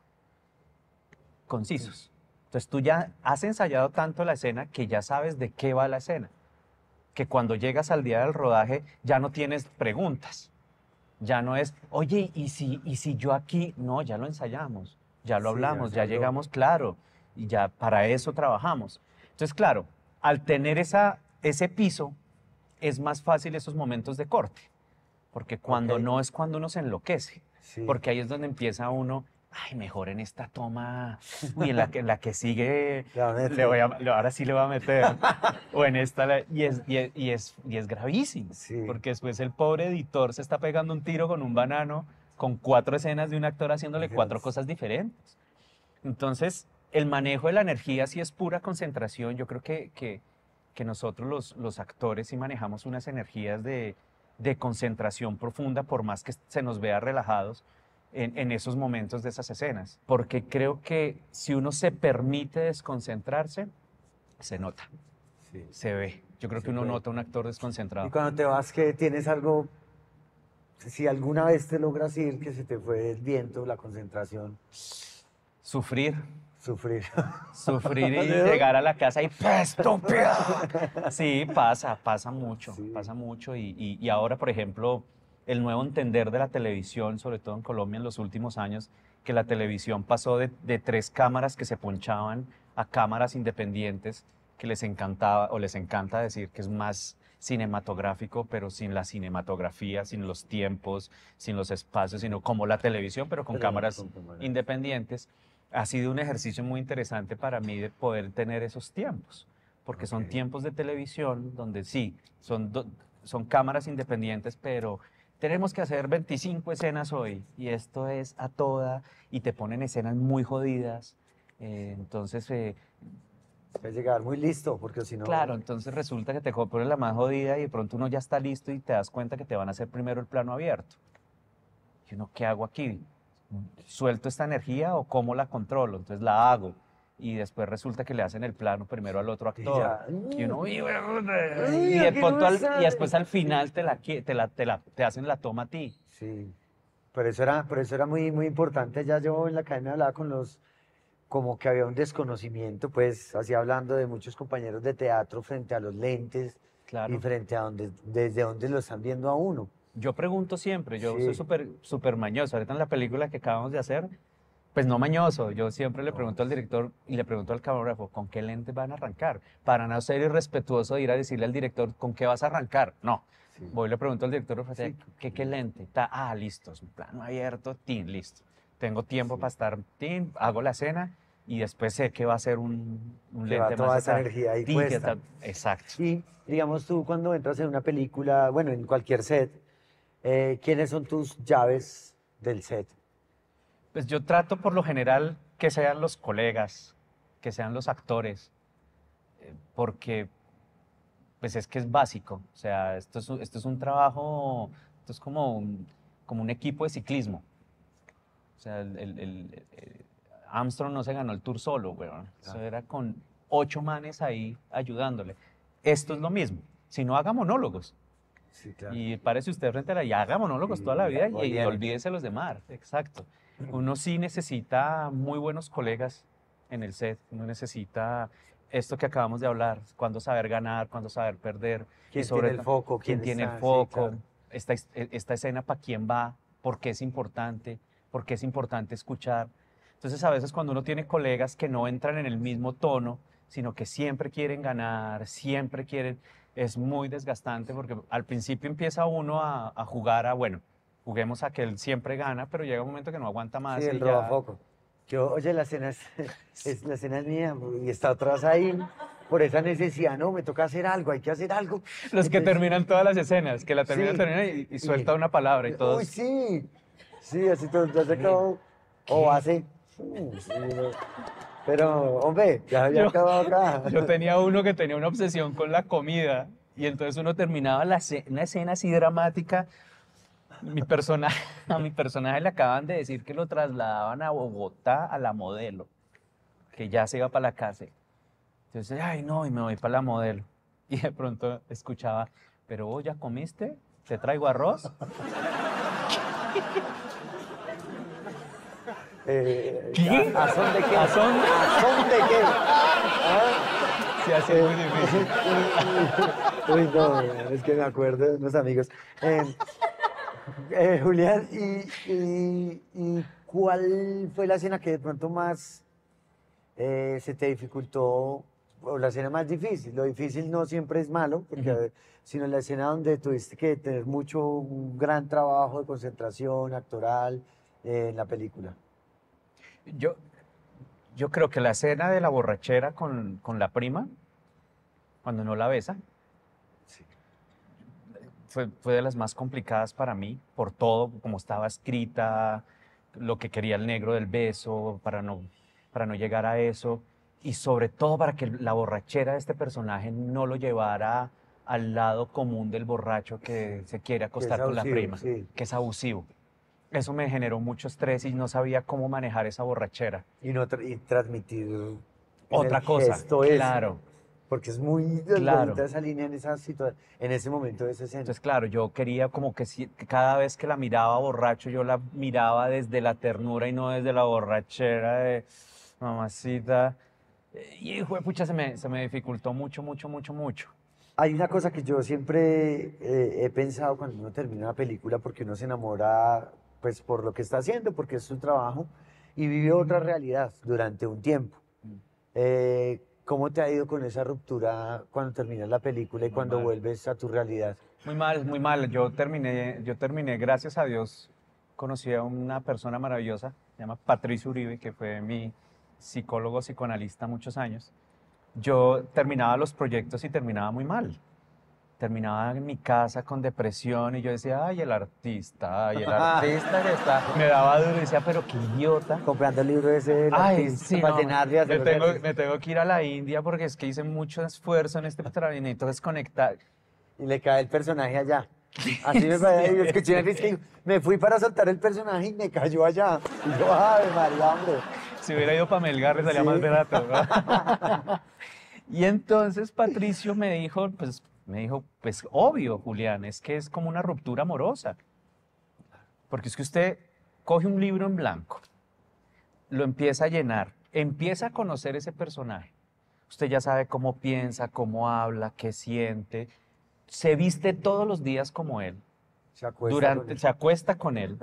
Concisos. Entonces tú ya has ensayado tanto la escena que ya sabes de qué va la escena. Que cuando llegas al día del rodaje ya no tienes preguntas. Ya no es, oye, ¿y si, y si yo aquí? No, ya lo ensayamos, ya lo Sí, hablamos, ya ya se habló. llegamos, claro, y ya para eso trabajamos. Entonces, claro, al tener esa, ese piso, es más fácil esos momentos de corte. Porque cuando Ok. no es cuando uno se enloquece. Sí. Porque ahí es donde empieza uno, ay, mejor en esta toma, uy, en la que, en la que sigue, Le va a meter. le voy a, le- ahora sí le va a meter. O en esta, la- y es, y es, y es, y es gravísimo. Sí. Porque después el pobre editor se está pegando un tiro con un banano, con cuatro escenas de un actor haciéndole Dios. cuatro cosas diferentes. Entonces, el manejo de la energía sí es pura concentración. Yo creo que, que, que nosotros los, los actores sí manejamos unas energías de, de concentración profunda, por más que se nos vea relajados en, en esos momentos de esas escenas. Porque creo que si uno se permite desconcentrarse, se nota, Sí. se ve. Yo creo Se que uno puede. nota un actor desconcentrado. Y cuando te vas, que tienes algo, si alguna vez te logras ir, que se te fue el viento, la concentración, Sufrir, Sufrir. Sufrir y llegar a la casa y ¡estúpida! Sí, pasa, pasa mucho, sí. pasa mucho. Y, y, y ahora, por ejemplo, el nuevo entender de la televisión, sobre todo en Colombia en los últimos años, que la televisión pasó de, de tres cámaras que se ponchaban a cámaras independientes, que les encantaba o les encanta decir que es más cinematográfico, pero sin la cinematografía, sin los tiempos, sin los espacios, sino como la televisión, pero con pero cámaras no con independientes. Ha sido un ejercicio muy interesante para mí de poder tener esos tiempos, porque okay. son tiempos de televisión donde sí, son, do, son cámaras independientes, pero tenemos que hacer veinticinco escenas hoy, y esto es a toda, y te ponen escenas muy jodidas, eh, entonces... Eh, Puedes llegar muy listo, porque si no... Claro, entonces resulta que te pones la más jodida y de pronto uno ya está listo y te das cuenta que te van a hacer primero el plano abierto. Y uno, ¿qué hago aquí? ¿Suelto esta energía o cómo la controlo? Entonces la hago. Y después resulta que le hacen el plano primero al otro actor. Y, y uno, y, y, de pronto al, y después al final te, la, te, la, te, la, te hacen la toma a ti. Sí, pero eso era, pero eso era muy, muy importante. Ya yo en la academia hablaba con los... como que había un desconocimiento, pues, así hablando de muchos compañeros de teatro frente a los lentes, claro. y frente a donde, desde donde lo están viendo a uno. Yo pregunto siempre, yo sí. soy súper súper mañoso. Ahorita en la película que acabamos de hacer, pues no mañoso, yo siempre le pregunto al director y le pregunto al camarógrafo, ¿con qué lentes van a arrancar? Para no ser irrespetuoso de ir a decirle al director, ¿con qué vas a arrancar? No. Sí. Voy y le pregunto al director, sí. ¿qué, qué lente? Está, ah, listo, es un plano abierto, tin, listo. Tengo tiempo sí. para estar, tin, hago la escena y después sé que va a ser un, un lente va toda más... esa energía ahí puesta. Está, exacto. Y, digamos, tú cuando entras en una película, bueno, en cualquier set, eh, ¿quiénes son tus llaves del set? Pues yo trato por lo general que sean los colegas, que sean los actores, eh, porque pues es que es básico. O sea, esto es, esto es un trabajo, esto es como un, como un equipo de ciclismo. O sea, el, el, el, el Armstrong no se ganó el Tour solo, weón. Eso era con ocho manes ahí ayudándole. Esto es lo mismo. Si no, haga monólogos. Sí, claro. Y párese usted frente a la... Y haga monólogos sí, toda la vida y, y olvídese los demás. Exacto. Uno sí necesita muy buenos colegas en el set. Uno necesita esto que acabamos de hablar. Cuándo saber ganar, cuándo saber perder. ¿Quién y sobre tiene el foco? ¿Quién, ¿Quién tiene está? el foco? Sí, claro. esta, esta escena para quién va, por qué es importante, por qué es importante escuchar. Entonces, a veces cuando uno tiene colegas que no entran en el mismo tono, sino que siempre quieren ganar, siempre quieren, es muy desgastante porque al principio empieza uno a, a jugar a, bueno, juguemos a que él siempre gana, pero llega un momento que no aguanta más. Sí, y el ya... robafoco. Yo, oye, la escena es, es, la escena es mía y está atrás ahí por esa necesidad, no, me toca hacer algo, hay que hacer algo. Los que Entonces, terminan todas las escenas, que la terminan, sí, terminan y, y suelta una palabra y todos... Uy, sí, sí, así todo, ya se acabó, o hace... Uh, sí, no. Pero, hombre, ya había acabado acá. Yo tenía uno que tenía una obsesión con la comida y entonces uno terminaba la una escena así dramática. Mi personaje, a mi personaje le acaban de decir que lo trasladaban a Bogotá a la Modelo, que ya se iba para la casa. Entonces, ay no, y me voy para la Modelo. Y de pronto escuchaba, pero vos ya comiste, ¿te traigo arroz? Eh, ¿Qué? ¿A son de qué? ¿A son? ¿A son de qué? ¿Ah? Sí, así es muy difícil. Uy, no, es que me acuerdo de unos amigos. Eh, eh, Julián, ¿y, y, ¿y cuál fue la escena que de pronto más eh, se te dificultó, o la escena más difícil? Lo difícil no siempre es malo, porque, uh-huh. sino la escena donde tuviste que tener mucho, un gran trabajo de concentración actoral eh, en la película. Yo, yo creo que la escena de la borrachera con, con la prima, cuando no la besa, sí. fue, fue de las más complicadas para mí, por todo, como estaba escrita, lo que quería el negro del beso, para no, para no llegar a eso, y sobre todo para que la borrachera de este personaje no lo llevara al lado común del borracho que se quiere acostar con la prima, sí. que es abusivo. Eso me generó mucho estrés y no sabía cómo manejar esa borrachera. Y, no tra y transmitir otra cosa, gesto claro. Ese, porque es muy claro. esa línea en, esa situación, en ese momento de esa escena. Entonces, claro, yo quería como que, si, que cada vez que la miraba borracho, yo la miraba desde la ternura y no desde la borrachera de... mamacita. Y hijo de pucha, se me, se me dificultó mucho, mucho, mucho, mucho. Hay una cosa que yo siempre eh, he pensado cuando uno termina una película, porque uno se enamora pues por lo que está haciendo, porque es su trabajo, y vive otra realidad durante un tiempo. Eh, ¿Cómo te ha ido con esa ruptura cuando terminas la película y Muy cuando mal. vuelves a tu realidad? Muy mal, muy mal. Yo terminé, yo terminé, gracias a Dios, conocí a una persona maravillosa, se llama Patricio Uribe, que fue mi psicólogo, psicoanalista muchos años. Yo terminaba los proyectos y terminaba muy mal. Terminaba en mi casa con depresión y yo decía, ay, el artista, ay, el artista que está. Me daba duro y decía, pero qué idiota. Comprando el libro ese, el Ay, artista, sí, para no, llenarle, me, hacer los tengo, ejercicios. me tengo que ir a la India porque es que hice mucho esfuerzo en este trabajo y necesito desconectar. Y le cae el personaje allá. Así me parece, yo escuché una vez que me fui para soltar el personaje y me cayó allá. Y yo, ¡ay, María, hombre! Si hubiera ido para Melgar, le salía Sí. más barato, ¿no? Y entonces Patricio me dijo, pues, me dijo, pues obvio, Julián, es que es como una ruptura amorosa. Porque es que usted coge un libro en blanco, lo empieza a llenar, empieza a conocer ese personaje. Usted ya sabe cómo piensa, cómo habla, qué siente. Se viste todos los días como él. Se acuesta Durante, con él. se acuesta con él.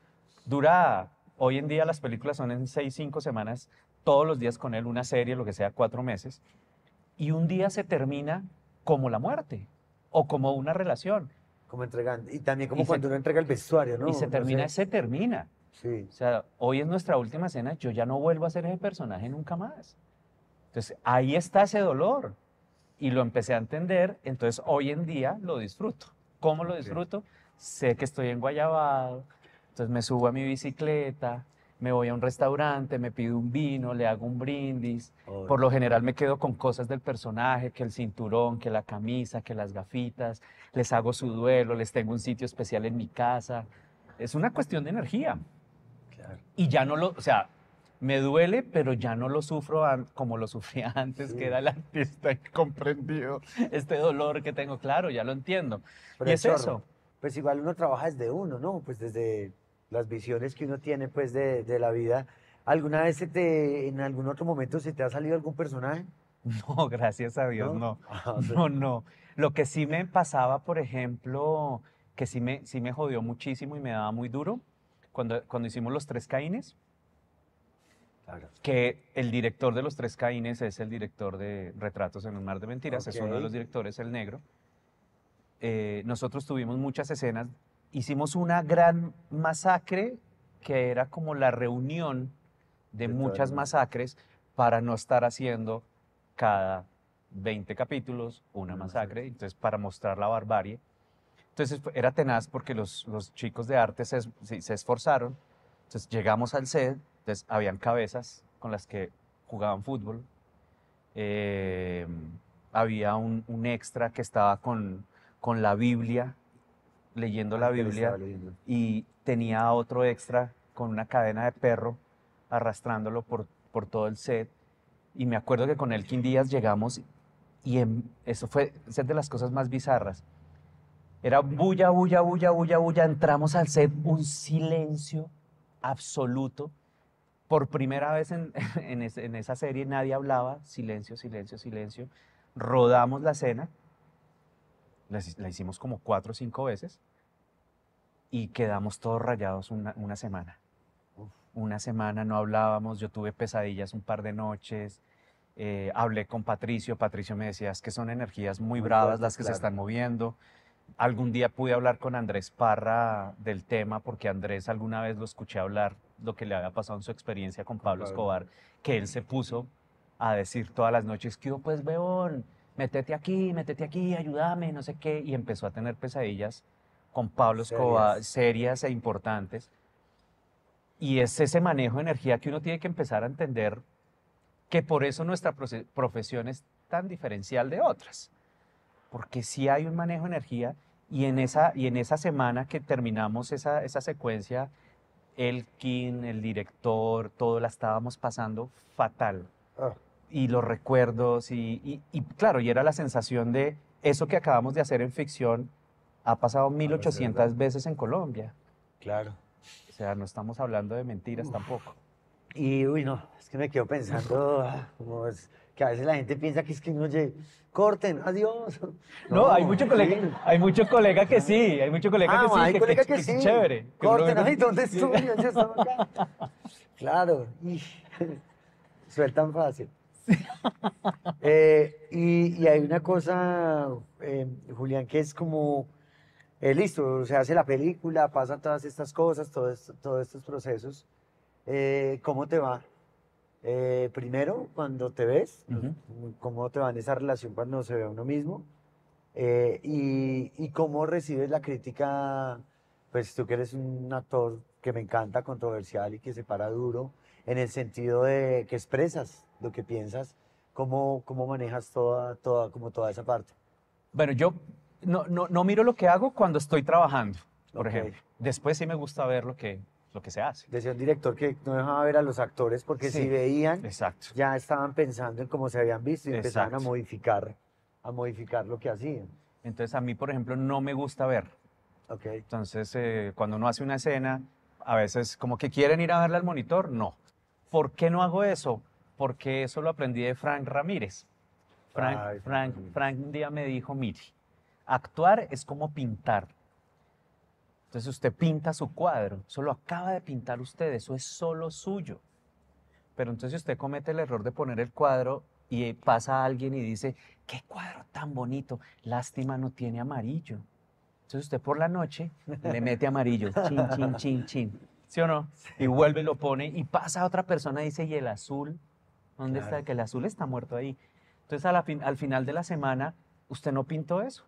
Dura, hoy en día las películas son en seis, cinco semanas, todos los días con él, una serie, lo que sea, cuatro meses. Y un día se termina como la muerte o como una relación. Como entregando. Y también como Y se- cuando uno entrega el vestuario, ¿no? y se No termina, sé. se termina. Sí. O sea, hoy es nuestra última cena, yo ya no vuelvo a ser ese personaje nunca más. Entonces, ahí está ese dolor. Y lo empecé a entender, entonces hoy en día lo disfruto. ¿Cómo lo disfruto? Sé que estoy en Guayabado, entonces me subo a mi bicicleta, me voy a un restaurante, me pido un vino, le hago un brindis. Oy. Por lo general me quedo con cosas del personaje, que el cinturón, que la camisa, que las gafitas. Les hago su duelo, les tengo un sitio especial en mi casa. Es una cuestión de energía. Claro. Y ya no lo, o sea, me duele, pero ya no lo sufro an- como lo sufría antes, Sí. que era el artista incomprendido. Este dolor que tengo, claro, ya lo entiendo. Pero y es chorro, eso. Pues igual uno trabaja desde uno, ¿no? Pues desde las visiones que uno tiene, pues, de, de la vida. ¿Alguna vez se te, en algún otro momento se te ha salido algún personaje? No, gracias a Dios, ¿No? no. Ah, o sea, No, no. Lo que sí me pasaba, por ejemplo, que sí me, sí me jodió muchísimo y me daba muy duro, cuando, cuando hicimos Los Tres Caínes, claro. que el director de Los Tres Caínes es el director de Retratos en un Mar de Mentiras, es uno de Ok. los directores, el negro. Eh, nosotros tuvimos muchas escenas, hicimos una gran masacre que era como la reunión de De todas muchas las- masacres para no estar haciendo cada veinte capítulos una Una masacre, masacre. entonces para mostrar la barbarie. Entonces fue- era tenaz porque los, los chicos de arte se, es- sí, se esforzaron, entonces llegamos al set, entonces habían cabezas con las que jugaban fútbol, eh, había un, un extra que estaba con, con la Biblia, leyendo la Ah, que le Biblia, estaba leyendo. y tenía a otro extra con una cadena de perro arrastrándolo por, por todo el set. Y me acuerdo que con Elkin Díaz llegamos y en- eso fue esa es de las cosas más bizarras. Era bulla, bulla, bulla, bulla, bulla. Entramos al set, un silencio absoluto. Por primera vez en, en, ese- en esa serie nadie hablaba, silencio, silencio, silencio. Rodamos la escena, la, hic- la hicimos como cuatro o cinco veces y quedamos todos rayados una, una semana. Una semana no hablábamos, yo tuve pesadillas un par de noches, eh, hablé con Patricio, Patricio me decía, es que son energías muy, Muy bravas fuertes, las que se claro. están moviendo. Algún día pude hablar con Andrés Parra del tema, porque Andrés alguna vez lo escuché hablar lo que le había pasado en su experiencia con Pablo Pablo. Escobar, que él se puso a decir todas las noches, que pues weón, métete aquí, métete aquí, ayúdame, no sé qué, y empezó a tener pesadillas con Pablo Escobar, Serias. serias e importantes. Y es ese manejo de energía que uno tiene que empezar a entender, que por eso nuestra proce- profesión es tan diferencial de otras. Porque sí hay un manejo de energía y en esa, y en esa semana que terminamos esa, esa secuencia, Elkin, el director, todo la estábamos pasando fatal. Ah, Y los recuerdos y, y- y claro, y era la sensación de eso que acabamos de hacer en ficción ha pasado mil ochocientas verdad. veces en Colombia. claro. O sea, no estamos hablando de mentiras tampoco. Y, uy, no, es que me quedo pensando, como es, que a veces la gente piensa que es que no llegue. Corten, adiós. No, no hay mucho colega, sí. hay mucho colega que sí, hay mucho colega ah, que sí, hay que, colega que, que, que sí. es chévere. Corten, ay, ¿dónde estoy? Yo estaba acá. Claro, y, sueltan fácil. eh, y, y hay una cosa, eh, Julián, que es como, eh, listo, se hace la película, pasan todas estas cosas, todo esto, todos estos procesos. Eh, ¿Cómo te va? Eh, primero, cuando te ves, uh-huh. cómo te va en esa relación cuando se ve a uno mismo, eh, y, y cómo recibes la crítica, pues tú que eres un actor que me encanta, controversial y que se para duro, en el sentido de que expresas lo que piensas, cómo, cómo manejas toda, toda, como toda esa parte. Bueno, yo no, no, no miro lo que hago cuando estoy trabajando, por okay. ejemplo. Después sí me gusta ver lo que... lo que se hace. Decía un director que no dejaba ver a los actores porque sí, si veían, exacto. ya estaban pensando en cómo se habían visto y exacto. empezaban a modificar, a modificar lo que hacían. Entonces a mí, por ejemplo, no me gusta ver. Okay. Entonces, eh, cuando uno hace una escena, a veces como que quieren ir a verla al monitor, no. ¿Por qué no hago eso? Porque eso lo aprendí de Frank Ramírez. Frank, Ay, Frank, Frank un día me dijo, mire, actuar es como pintar. Entonces usted pinta su cuadro, eso lo acaba de pintar usted, eso es solo suyo. Pero entonces usted comete el error de poner el cuadro y pasa a alguien y dice, qué cuadro tan bonito, lástima no tiene amarillo. Entonces usted por la noche le mete amarillo, chin, chin, chin, chin, ¿sí o no? Y vuelve y lo pone y pasa a otra persona y dice, ¿y el azul? ¿Dónde claro. está? Que el azul está muerto ahí. Entonces a la fin, al final de la semana, usted no pintó eso.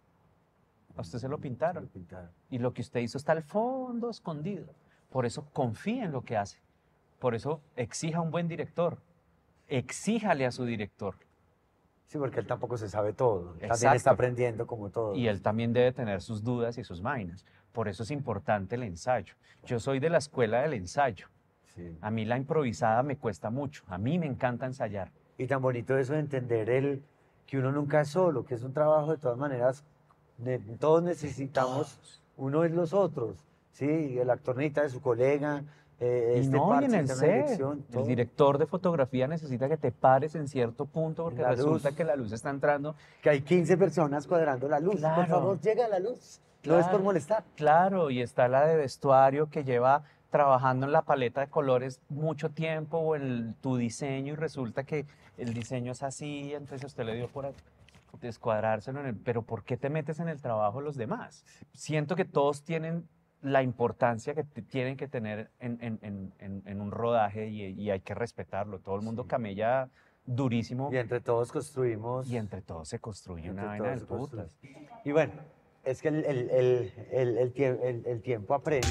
A usted se lo pintaron. Se lo pintaron. Y lo que usted hizo está al fondo, escondido. Por eso confíe en lo que hace. Por eso exija un buen director. Exíjale a su director. Sí, porque él tampoco se sabe todo. Exacto. También está aprendiendo como todo. Y él también debe tener sus dudas y sus vainas. Por eso es importante el ensayo. Yo soy de la escuela del ensayo. Sí. A mí la improvisada me cuesta mucho. A mí me encanta ensayar. Y tan bonito eso de entender el, que uno nunca es solo, que es un trabajo de todas maneras. De, todos necesitamos, todos. Uno es los otros, ¿sí? El actor necesita de su colega, eh, y este no, y en el set, el director de fotografía necesita que te pares en cierto punto porque resulta luz. que la luz está entrando. Que hay quince personas cuadrando la luz, claro. Por favor, llega la luz, claro. No es por molestar. Claro, y está la de vestuario que lleva trabajando en la paleta de colores mucho tiempo o en tu diseño y resulta que el diseño es así, entonces usted le dio por aquí. Descuadrárselo en el, pero ¿por qué te metes en el trabajo de los demás? Siento que todos tienen la importancia que tienen que tener en, en, en, en un rodaje y, y hay que respetarlo. Todo el mundo sí. camella durísimo. Y entre todos construimos. Y entre todos se construye una vaina de putas. Y bueno, es que el, el, el, el, el, el, el tiempo apremia.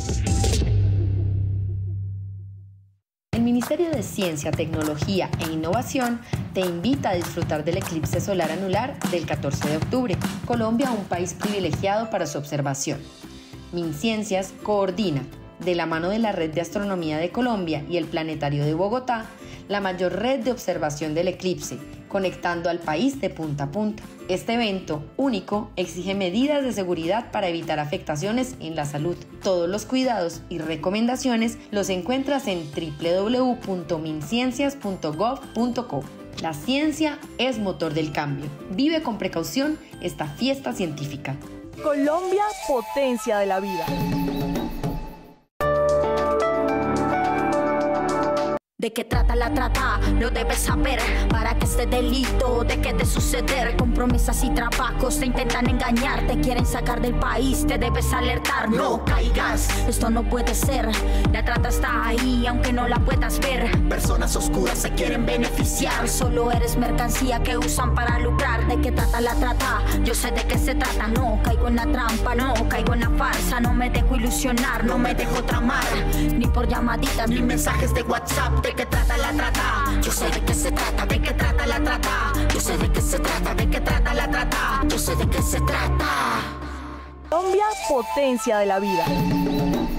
El Ministerio de Ciencia, Tecnología e Innovación te invita a disfrutar del eclipse solar anular del catorce de octubre. Colombia, un país privilegiado para su observación. MinCiencias coordina, de la mano de la Red de Astronomía de Colombia y el Planetario de Bogotá, la mayor red de observación del eclipse, conectando al país de punta a punta. Este evento único exige medidas de seguridad para evitar afectaciones en la salud. Todos los cuidados y recomendaciones los encuentras en doble u doble u doble u punto minciencias punto gov punto co. La ciencia es motor del cambio. Vive con precaución esta fiesta científica. Colombia, potencia de la vida. ¿De qué trata la trata? Lo debes saber para que este delito deje de suceder. Con promesas y trabajos te intentan engañar, te quieren sacar del país, te debes alertar. No caigas, esto no puede ser. La trata está ahí, aunque no la puedas ver. Personas oscuras se quieren beneficiar. Solo eres mercancía que usan para lucrar. ¿De qué trata la trata? Yo sé de qué se trata. No caigo en la trampa, no caigo en la farsa. No me dejo ilusionar, no me dejo tramar. Ni por llamaditas, ni mensajes de WhatsApp. ¿De qué trata la trata? Yo sé de qué se trata, de qué trata la trata. Yo sé de qué se trata, de qué trata la trata. Yo sé de qué se trata. Colombia, potencia de la vida.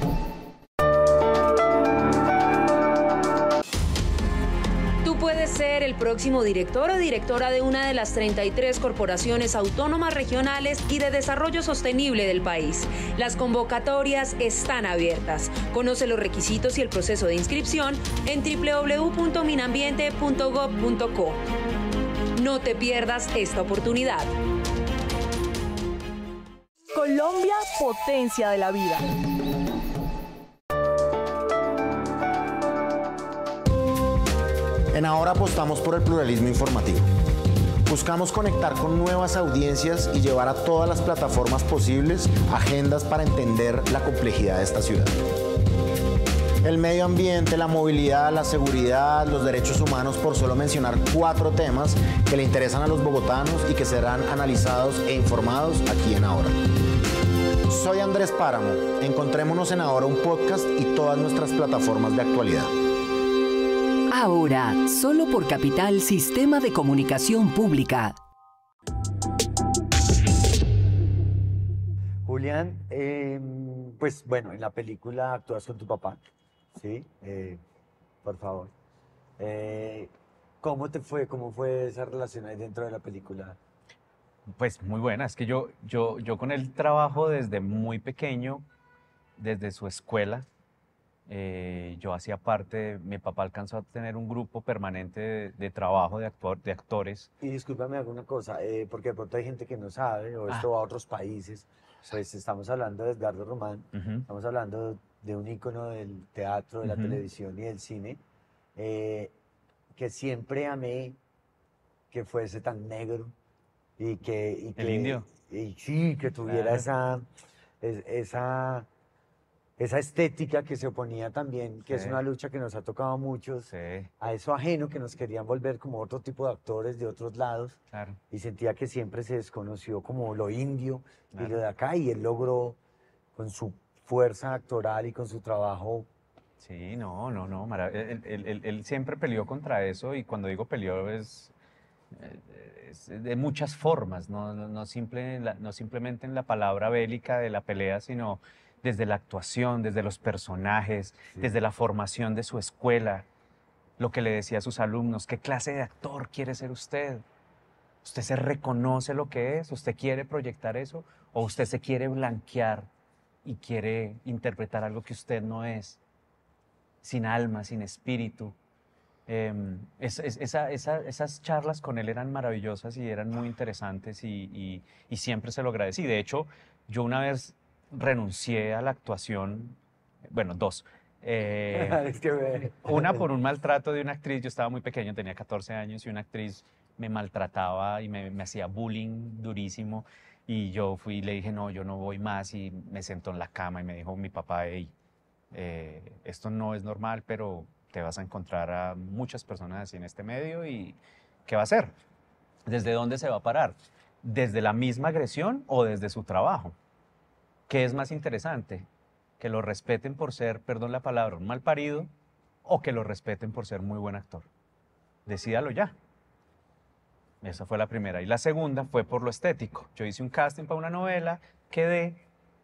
Tú puedes ser ser el próximo director o directora de una de las treinta y tres corporaciones autónomas regionales y de desarrollo sostenible del país. Las convocatorias están abiertas. Conoce los requisitos y el proceso de inscripción en doble u doble u doble u punto minambiente punto gob punto co. No te pierdas esta oportunidad. Colombia, potencia de la vida. En Ahora apostamos por el pluralismo informativo. Buscamos conectar con nuevas audiencias y llevar a todas las plataformas posibles agendas para entender la complejidad de esta ciudad. El medio ambiente, la movilidad, la seguridad, los derechos humanos, por solo mencionar cuatro temas que le interesan a los bogotanos y que serán analizados e informados aquí en Ahora. Soy Andrés Páramo. Encontrémonos en Ahora, un podcast y todas nuestras plataformas de actualidad. Ahora, solo por Capital Sistema de Comunicación Pública. Julián, eh, pues bueno, en la película actúas con tu papá, ¿sí? Eh, por favor. Eh, ¿Cómo te fue? ¿Cómo fue esa relación ahí dentro de la película? Pues muy buena, es que yo, yo, yo con él trabajo desde muy pequeño, desde su escuela. Eh, yo hacía parte, mi papá alcanzó a tener un grupo permanente de, de trabajo de, actor, de actores. Y discúlpame alguna cosa, eh, porque de pronto hay gente que no sabe, o esto Ah. va a otros países. Pues estamos hablando de Edgardo Román, Uh-huh. estamos hablando de un ícono del teatro, de la Ujú. televisión y del cine, eh, que siempre amé que fuese tan negro y que... y El que- indio. Y sí, que tuviera Claro. esa, es- esa, esa estética que se oponía también, que es Sí. una lucha que nos ha tocado a muchos, Sí, a eso ajeno que nos querían volver como otro tipo de actores de otros lados. claro. Y sentía que siempre se desconoció como lo indio y Claro. lo de acá, y él logró con su fuerza actoral y con su trabajo. Sí, no, no, no. marav- Él, él- él- él siempre peleó contra eso, y cuando digo peleó es, eh, es de muchas formas, no, no, no simple en la- no simplemente en la palabra bélica de la pelea, sino desde la actuación, desde los personajes, desde la formación de su escuela, lo que le decía a sus alumnos: ¿qué clase de actor quiere ser usted? ¿Usted se reconoce lo que es? ¿Usted quiere proyectar eso? ¿O usted se quiere blanquear y quiere interpretar algo que usted no es? Sin alma, sin espíritu. Eh, es- es- esa- esa- esas charlas con él eran maravillosas y eran muy interesantes, y, y- y siempre se lo agradecí. De hecho, yo una vez renuncié a la actuación, bueno, dos. Eh, Es que me- una por un maltrato de una actriz. Yo estaba muy pequeño, tenía catorce años, y una actriz me maltrataba y me, me hacía bullying durísimo. Y yo fui y le dije: no, yo no voy más. Y me sentó en la cama y me dijo mi papá: hey, eh, esto no es normal, pero te vas a encontrar a muchas personas así en este medio, y ¿qué va a hacer? ¿Desde dónde se va a parar? ¿Desde la misma agresión o desde su trabajo? ¿Qué es más interesante? ¿Que lo respeten por ser, perdón la palabra, un mal parido, o que lo respeten por ser muy buen actor? Decídalo ya. Esa fue la primera. Y la segunda fue por lo estético. Yo hice un casting para una novela, quedé,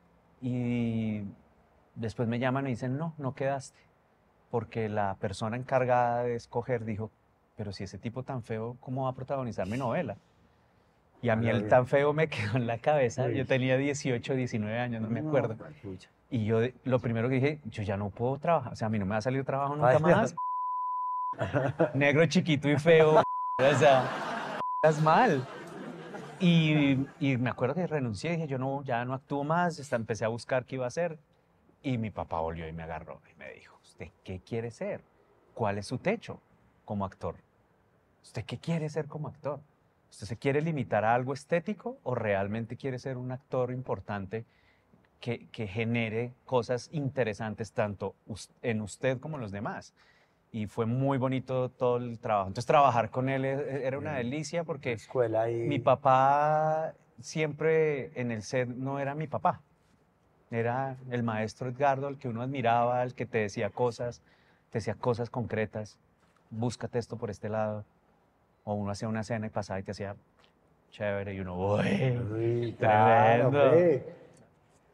y después me llaman y dicen: no, no quedaste, porque la persona encargada de escoger dijo: pero si ese tipo tan feo, ¿cómo va a protagonizar mi novela? Y a mí el tan feo me quedó en la cabeza. Uy. Yo tenía dieciocho, diecinueve años, no me No, acuerdo. pucha. Y yo de- lo primero que dije: yo ya no puedo trabajar, o sea, a mí no me va a salir trabajo nunca Ay, más. Negro, chiquito y feo, o sea, estás mal. Y, y me acuerdo que renuncié, dije: yo no, ya no actúo más. Hasta empecé a buscar qué iba a hacer. Y mi papá volvió y me agarró y me dijo: ¿usted qué quiere ser? ¿Cuál es su techo como actor? ¿Usted qué quiere ser como actor? ¿Usted se quiere limitar a algo estético o realmente quiere ser un actor importante que, que genere cosas interesantes tanto us- en usted como en los demás? Y fue muy bonito todo el trabajo. Entonces, trabajar con él e- era una delicia, porque escuela y... mi papá siempre en el set no era mi papá. Era el maestro Edgardo, el que uno admiraba, el que te decía cosas, te decía cosas concretas: búscate esto por este lado. O uno hacía una escena y pasaba y te hacía chévere, y uno: uy, Uy, claro, tremendo. ve.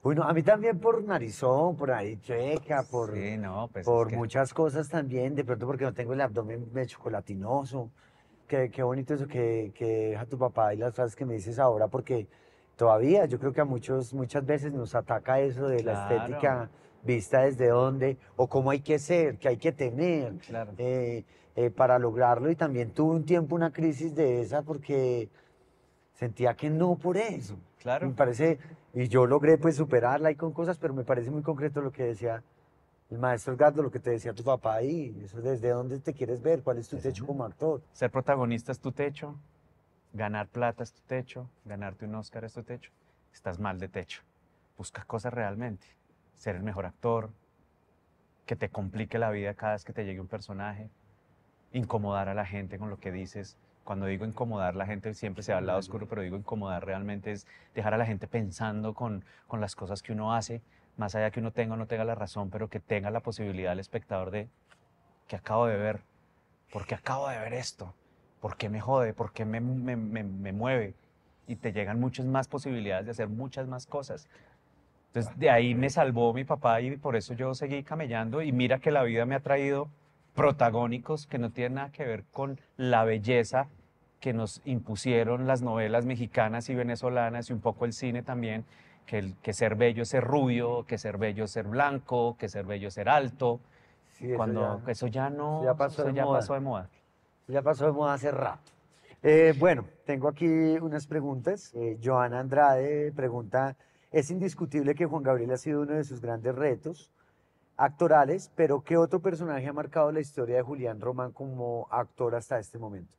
Bueno, a mí también por narizón, por nariz chueca, por, Sí, no, pues por es que- muchas cosas también, de pronto porque no tengo el abdomen medio chocolatinoso. Qué, qué bonito eso que, que deja tu papá y las frases que me dices ahora, porque todavía yo creo que a muchos, muchas veces nos ataca eso de la Claro. estética vista desde dónde, o cómo hay que ser, qué hay que tener Claro. eh, eh, para lograrlo. Y también tuve un tiempo una crisis de esa porque sentía que no por eso. Claro. Me parece, y yo logré pues superarla y con cosas, pero me parece muy concreto lo que decía el maestro Edgardo, lo que te decía tu papá ahí, eso desde dónde te quieres ver, cuál es tu techo como actor. Ser protagonista es tu techo, ganar plata es tu techo, ganarte un Oscar es tu techo. Estás mal de techo. Busca cosas realmente. Ser el mejor actor, que te complique la vida cada vez que te llegue un personaje, incomodar a la gente con lo que dices. Cuando digo incomodar, la gente siempre se va al lado oscuro, pero digo incomodar realmente es dejar a la gente pensando con, con las cosas que uno hace, más allá que uno tenga o no tenga la razón, pero que tenga la posibilidad el espectador de que acabo de ver, ¿por qué acabo de ver esto? ¿Por qué me jode? ¿Por qué me, me, me, me mueve? Y te llegan muchas más posibilidades de hacer muchas más cosas. Entonces, de ahí me salvó mi papá y por eso yo seguí camellando. Y mira que la vida me ha traído protagónicos que no tienen nada que ver con la belleza que nos impusieron las novelas mexicanas y venezolanas y un poco el cine también, que, el, que ser bello es ser rubio, que ser bello es ser blanco, que ser bello es ser alto. Sí, eso Cuando ya- eso ya no, eso ya pasó eso de ya moda. pasó de moda. Ya pasó de moda hace rato. Eh, bueno, tengo aquí unas preguntas. Eh, Joana Andrade pregunta, es indiscutible que Juan Gabriel ha sido uno de sus grandes retos actorales, pero ¿qué otro personaje ha marcado la historia de Julián Román como actor hasta este momento?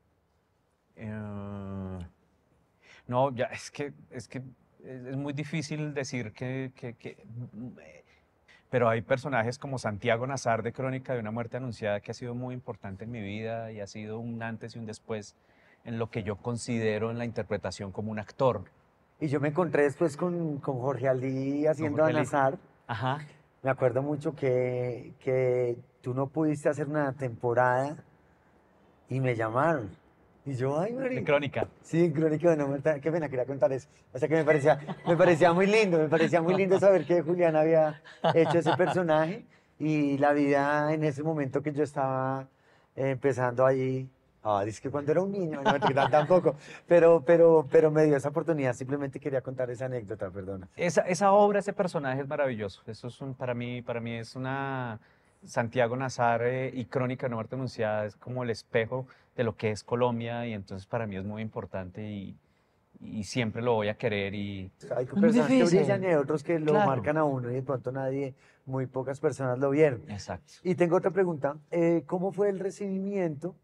Eh, no, ya es que es que es, es muy difícil decir que, que- que- eh, pero hay personajes como Santiago Nazar de Crónica de una muerte anunciada que ha sido muy importante en mi vida y ha sido un antes y un después en lo que yo considero en la interpretación como un actor. Y yo me encontré después con, con Jorge Alí haciendo Jorge a Alí. Nazar. Ajá. Me acuerdo mucho que, que tú no pudiste hacer una temporada y me llamaron. Y yo, ay, Mari. De Crónica. Sí, Crónica de una muerte. Qué pena, quería contar eso. O sea que me parecía, me parecía muy lindo, me parecía muy lindo saber que Julián había hecho ese personaje y la vida en ese momento que yo estaba eh, empezando ahí. Ah, dice que cuando era un niño, no te tampoco, pero, pero, pero me dio esa oportunidad, simplemente quería contar esa anécdota, perdona. Esa, esa obra, ese personaje es maravilloso. Eso es un, para mí, para mí es una Santiago Nazar eh, y Crónica de una muerte anunciada es como el espejo de lo que es Colombia y entonces para mí es muy importante y, y siempre lo voy a querer y Hay es muy personas que difícil. brillan y hay otros que lo Claro. marcan a uno y de pronto nadie, muy pocas personas lo vieron. Exacto. Y tengo otra pregunta, eh, ¿cómo fue el recibimiento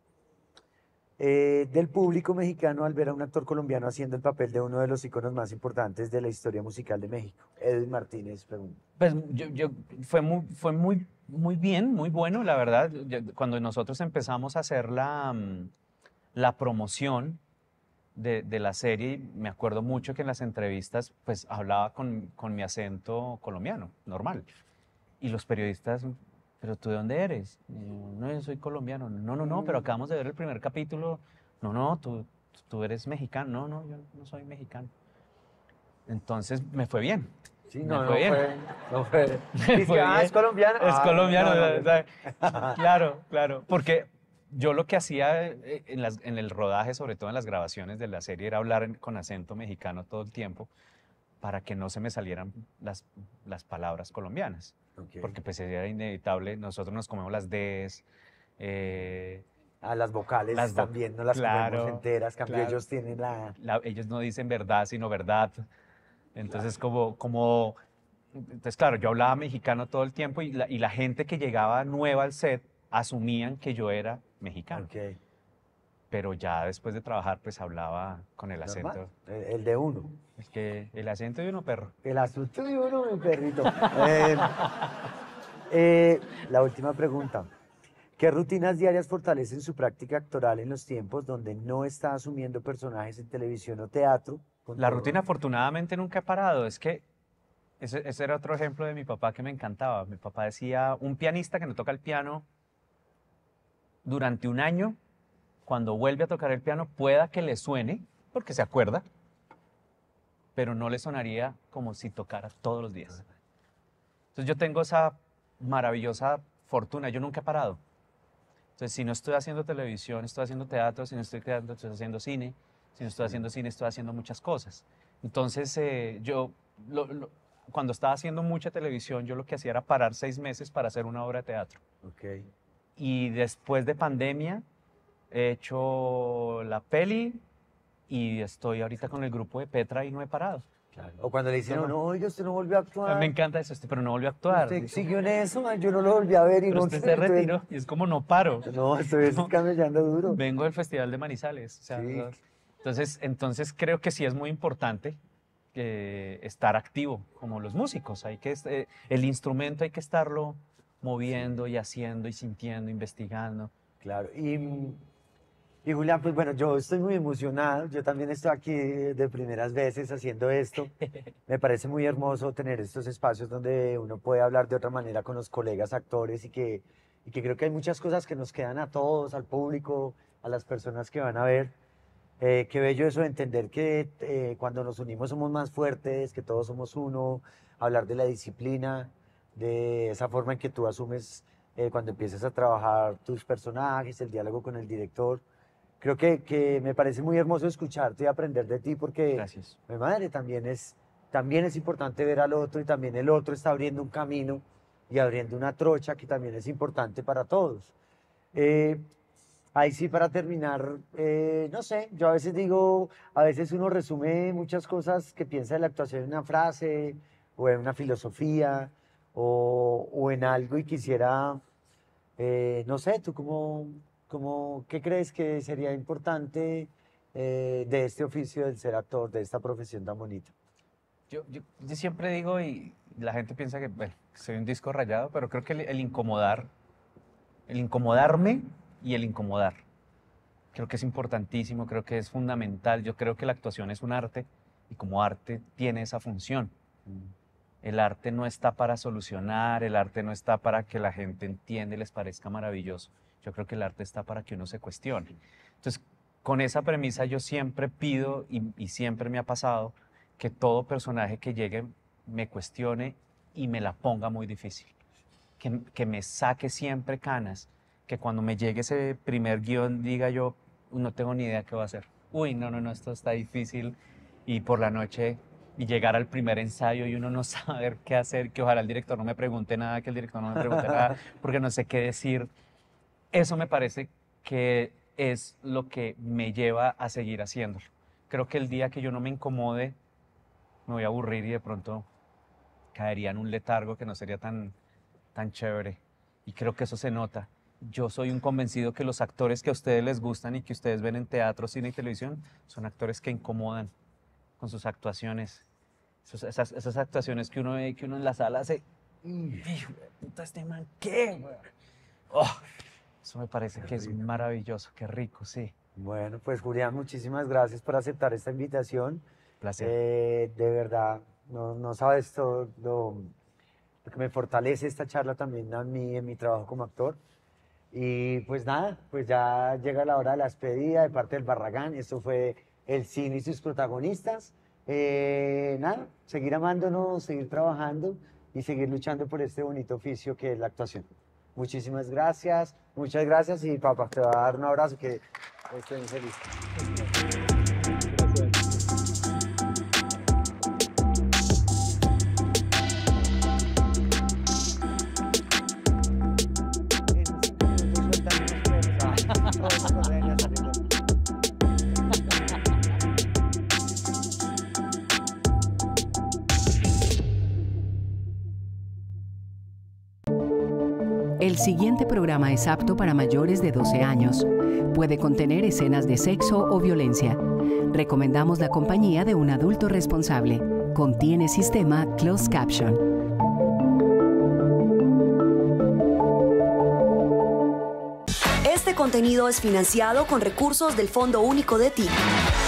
eh, del público mexicano al ver a un actor colombiano haciendo el papel de uno de los íconos más importantes de la historia musical de México? Edwin Martínez pregunta. Pues yo, yo- fue, muy, fue muy, muy bien, muy bueno, la verdad. Yo- cuando nosotros empezamos a hacer la, mm, la promoción de, de la serie, me acuerdo mucho que en las entrevistas pues hablaba con, con mi acento colombiano, normal. Y los periodistas, ¿pero tú de dónde eres? Y yo, no, yo soy colombiano. No, no, no, pero acabamos de ver el primer capítulo. No, no, tú, tú eres mexicano. No, no, yo no soy mexicano. Entonces me fue bien. Sí, Me no, no fue bien. fue, no fue. Me Dice, fue ah, bien. ¿es colombiano? Es Ah, colombiano, no, no, ¿verdad? no. Claro, claro. Porque yo lo que hacía eh, en, las- en el rodaje, sobre todo en las grabaciones de la serie, era hablar en- con acento mexicano todo el tiempo para que no se me salieran las, las palabras colombianas. Ok. Porque pues era inevitable. Nosotros nos comemos las Ds. eh, A las vocales Las vo- también no las claro, comemos enteras, en cambio claro. ellos tienen la... la- ellos no dicen verdad, sino verdad. Entonces, como, como, entonces, claro, yo hablaba mexicano todo el tiempo y la, y la gente que llegaba nueva al set asumían que yo era mexicano. Ok, Pero ya después de trabajar, pues hablaba con el normal, acento. el, el de uno. Es que el acento de uno, perro. El asunto de uno, mi perrito. Eh, eh, la última pregunta. ¿Qué rutinas diarias fortalecen su práctica actoral en los tiempos donde no está asumiendo personajes en televisión o teatro? Con La todo- rutina afortunadamente nunca ha parado. Es que ese, ese era otro ejemplo de mi papá que me encantaba. Mi papá decía, un pianista que no toca el piano durante un año, cuando vuelve a tocar el piano, pueda que le suene, porque se acuerda, pero no le sonaría como si tocara todos los días. Entonces yo tengo esa maravillosa fortuna, yo nunca he parado. Entonces si no estoy haciendo televisión, estoy haciendo teatro, si no estoy teatro, estoy haciendo cine, si no estoy haciendo cine, estoy haciendo muchas cosas. Entonces eh, yo, lo, lo, cuando estaba haciendo mucha televisión, yo lo que hacía era parar seis meses para hacer una obra de teatro. Okay. Y después de pandemia he hecho la peli y estoy ahorita con el grupo de Petra y no he parado. Claro. O cuando le dicen, no, no, oiga, usted no volvió a actuar. Me encanta eso, pero no volvió a actuar. Usted siguió en eso, yo no lo volví a ver y pero no usted se retiró y es como no paro. No, estoy no, camellando duro. Vengo del Festival de Manizales. O sea, sí. entonces, entonces creo que sí es muy importante eh, estar activo, como los músicos. Hay que, eh, el instrumento hay que estarlo moviendo y haciendo y sintiendo, investigando. Claro, y... Y Julián, pues bueno, yo estoy muy emocionado, yo también estoy aquí de primeras veces haciendo esto. Me parece muy hermoso tener estos espacios donde uno puede hablar de otra manera con los colegas actores y que, y que creo que hay muchas cosas que nos quedan a todos, al público, a las personas que van a ver. Eh, qué bello eso de entender que eh, cuando nos unimos somos más fuertes, que todos somos uno, hablar de la disciplina, de esa forma en que tú asumes eh, cuando empiezas a trabajar tus personajes, el diálogo con el director. Creo que, que me parece muy hermoso escucharte y aprender de ti porque, Gracias. mi madre, también es, también es importante ver al otro y también el otro está abriendo un camino y abriendo una trocha que también es importante para todos. Eh, ahí sí, para terminar, eh, no sé, yo a veces digo, a veces uno resume muchas cosas que piensa de la actuación en una frase o en una filosofía o, o en algo y quisiera, eh, no sé, tú cómo... Como, ¿qué crees que sería importante eh, de este oficio del ser actor, de esta profesión tan bonita? Yo, yo, yo siempre digo, y la gente piensa que, bueno, que soy un disco rayado, pero creo que el, el incomodar, el incomodarme y el incomodar, creo que es importantísimo, creo que es fundamental. Yo creo que la actuación es un arte y como arte tiene esa función. El arte no está para solucionar, el arte no está para que la gente entienda y les parezca maravilloso. Yo creo que el arte está para que uno se cuestione. Entonces, con esa premisa yo siempre pido, y, y siempre me ha pasado, que todo personaje que llegue me cuestione y me la ponga muy difícil. Que, que me saque siempre canas. Que cuando me llegue ese primer guión diga yo, no tengo ni idea qué va a hacer. Uy, no, no, no, esto está difícil. Y por la noche, y llegar al primer ensayo y uno no saber qué hacer, que ojalá el director no me pregunte nada, que el director no me pregunte nada, porque no sé qué decir. Eso me parece que es lo que me lleva a seguir haciéndolo. Creo que el día que yo no me incomode, me voy a aburrir y de pronto caería en un letargo que no sería tan, tan chévere. Y creo que eso se nota. Yo soy un convencido que los actores que a ustedes les gustan y que ustedes ven en teatro, cine y televisión, son actores que incomodan con sus actuaciones. Esas, esas, esas actuaciones que uno ve, que uno en la sala hace... ¡Hijo de puta, este man qué! Oh, eso me parece que es maravilloso, qué rico, sí. Bueno, pues Julián, muchísimas gracias por aceptar esta invitación. Placer. Eh, de verdad, no, no sabes todo lo, lo que me fortalece esta charla también a mí en mi trabajo como actor. Y pues nada, pues ya llega la hora de la despedida de parte del Barragán. Esto fue el cine y sus protagonistas. Eh, nada, seguir amándonos, seguir trabajando y seguir luchando por este bonito oficio que es la actuación. Muchísimas gracias, muchas gracias y papá, te va a dar un abrazo que estoy muy feliz. El siguiente programa es apto para mayores de doce años. Puede contener escenas de sexo o violencia. Recomendamos la compañía de un adulto responsable. Contiene sistema Closed Caption. Este contenido es financiado con recursos del Fondo Único de T I C.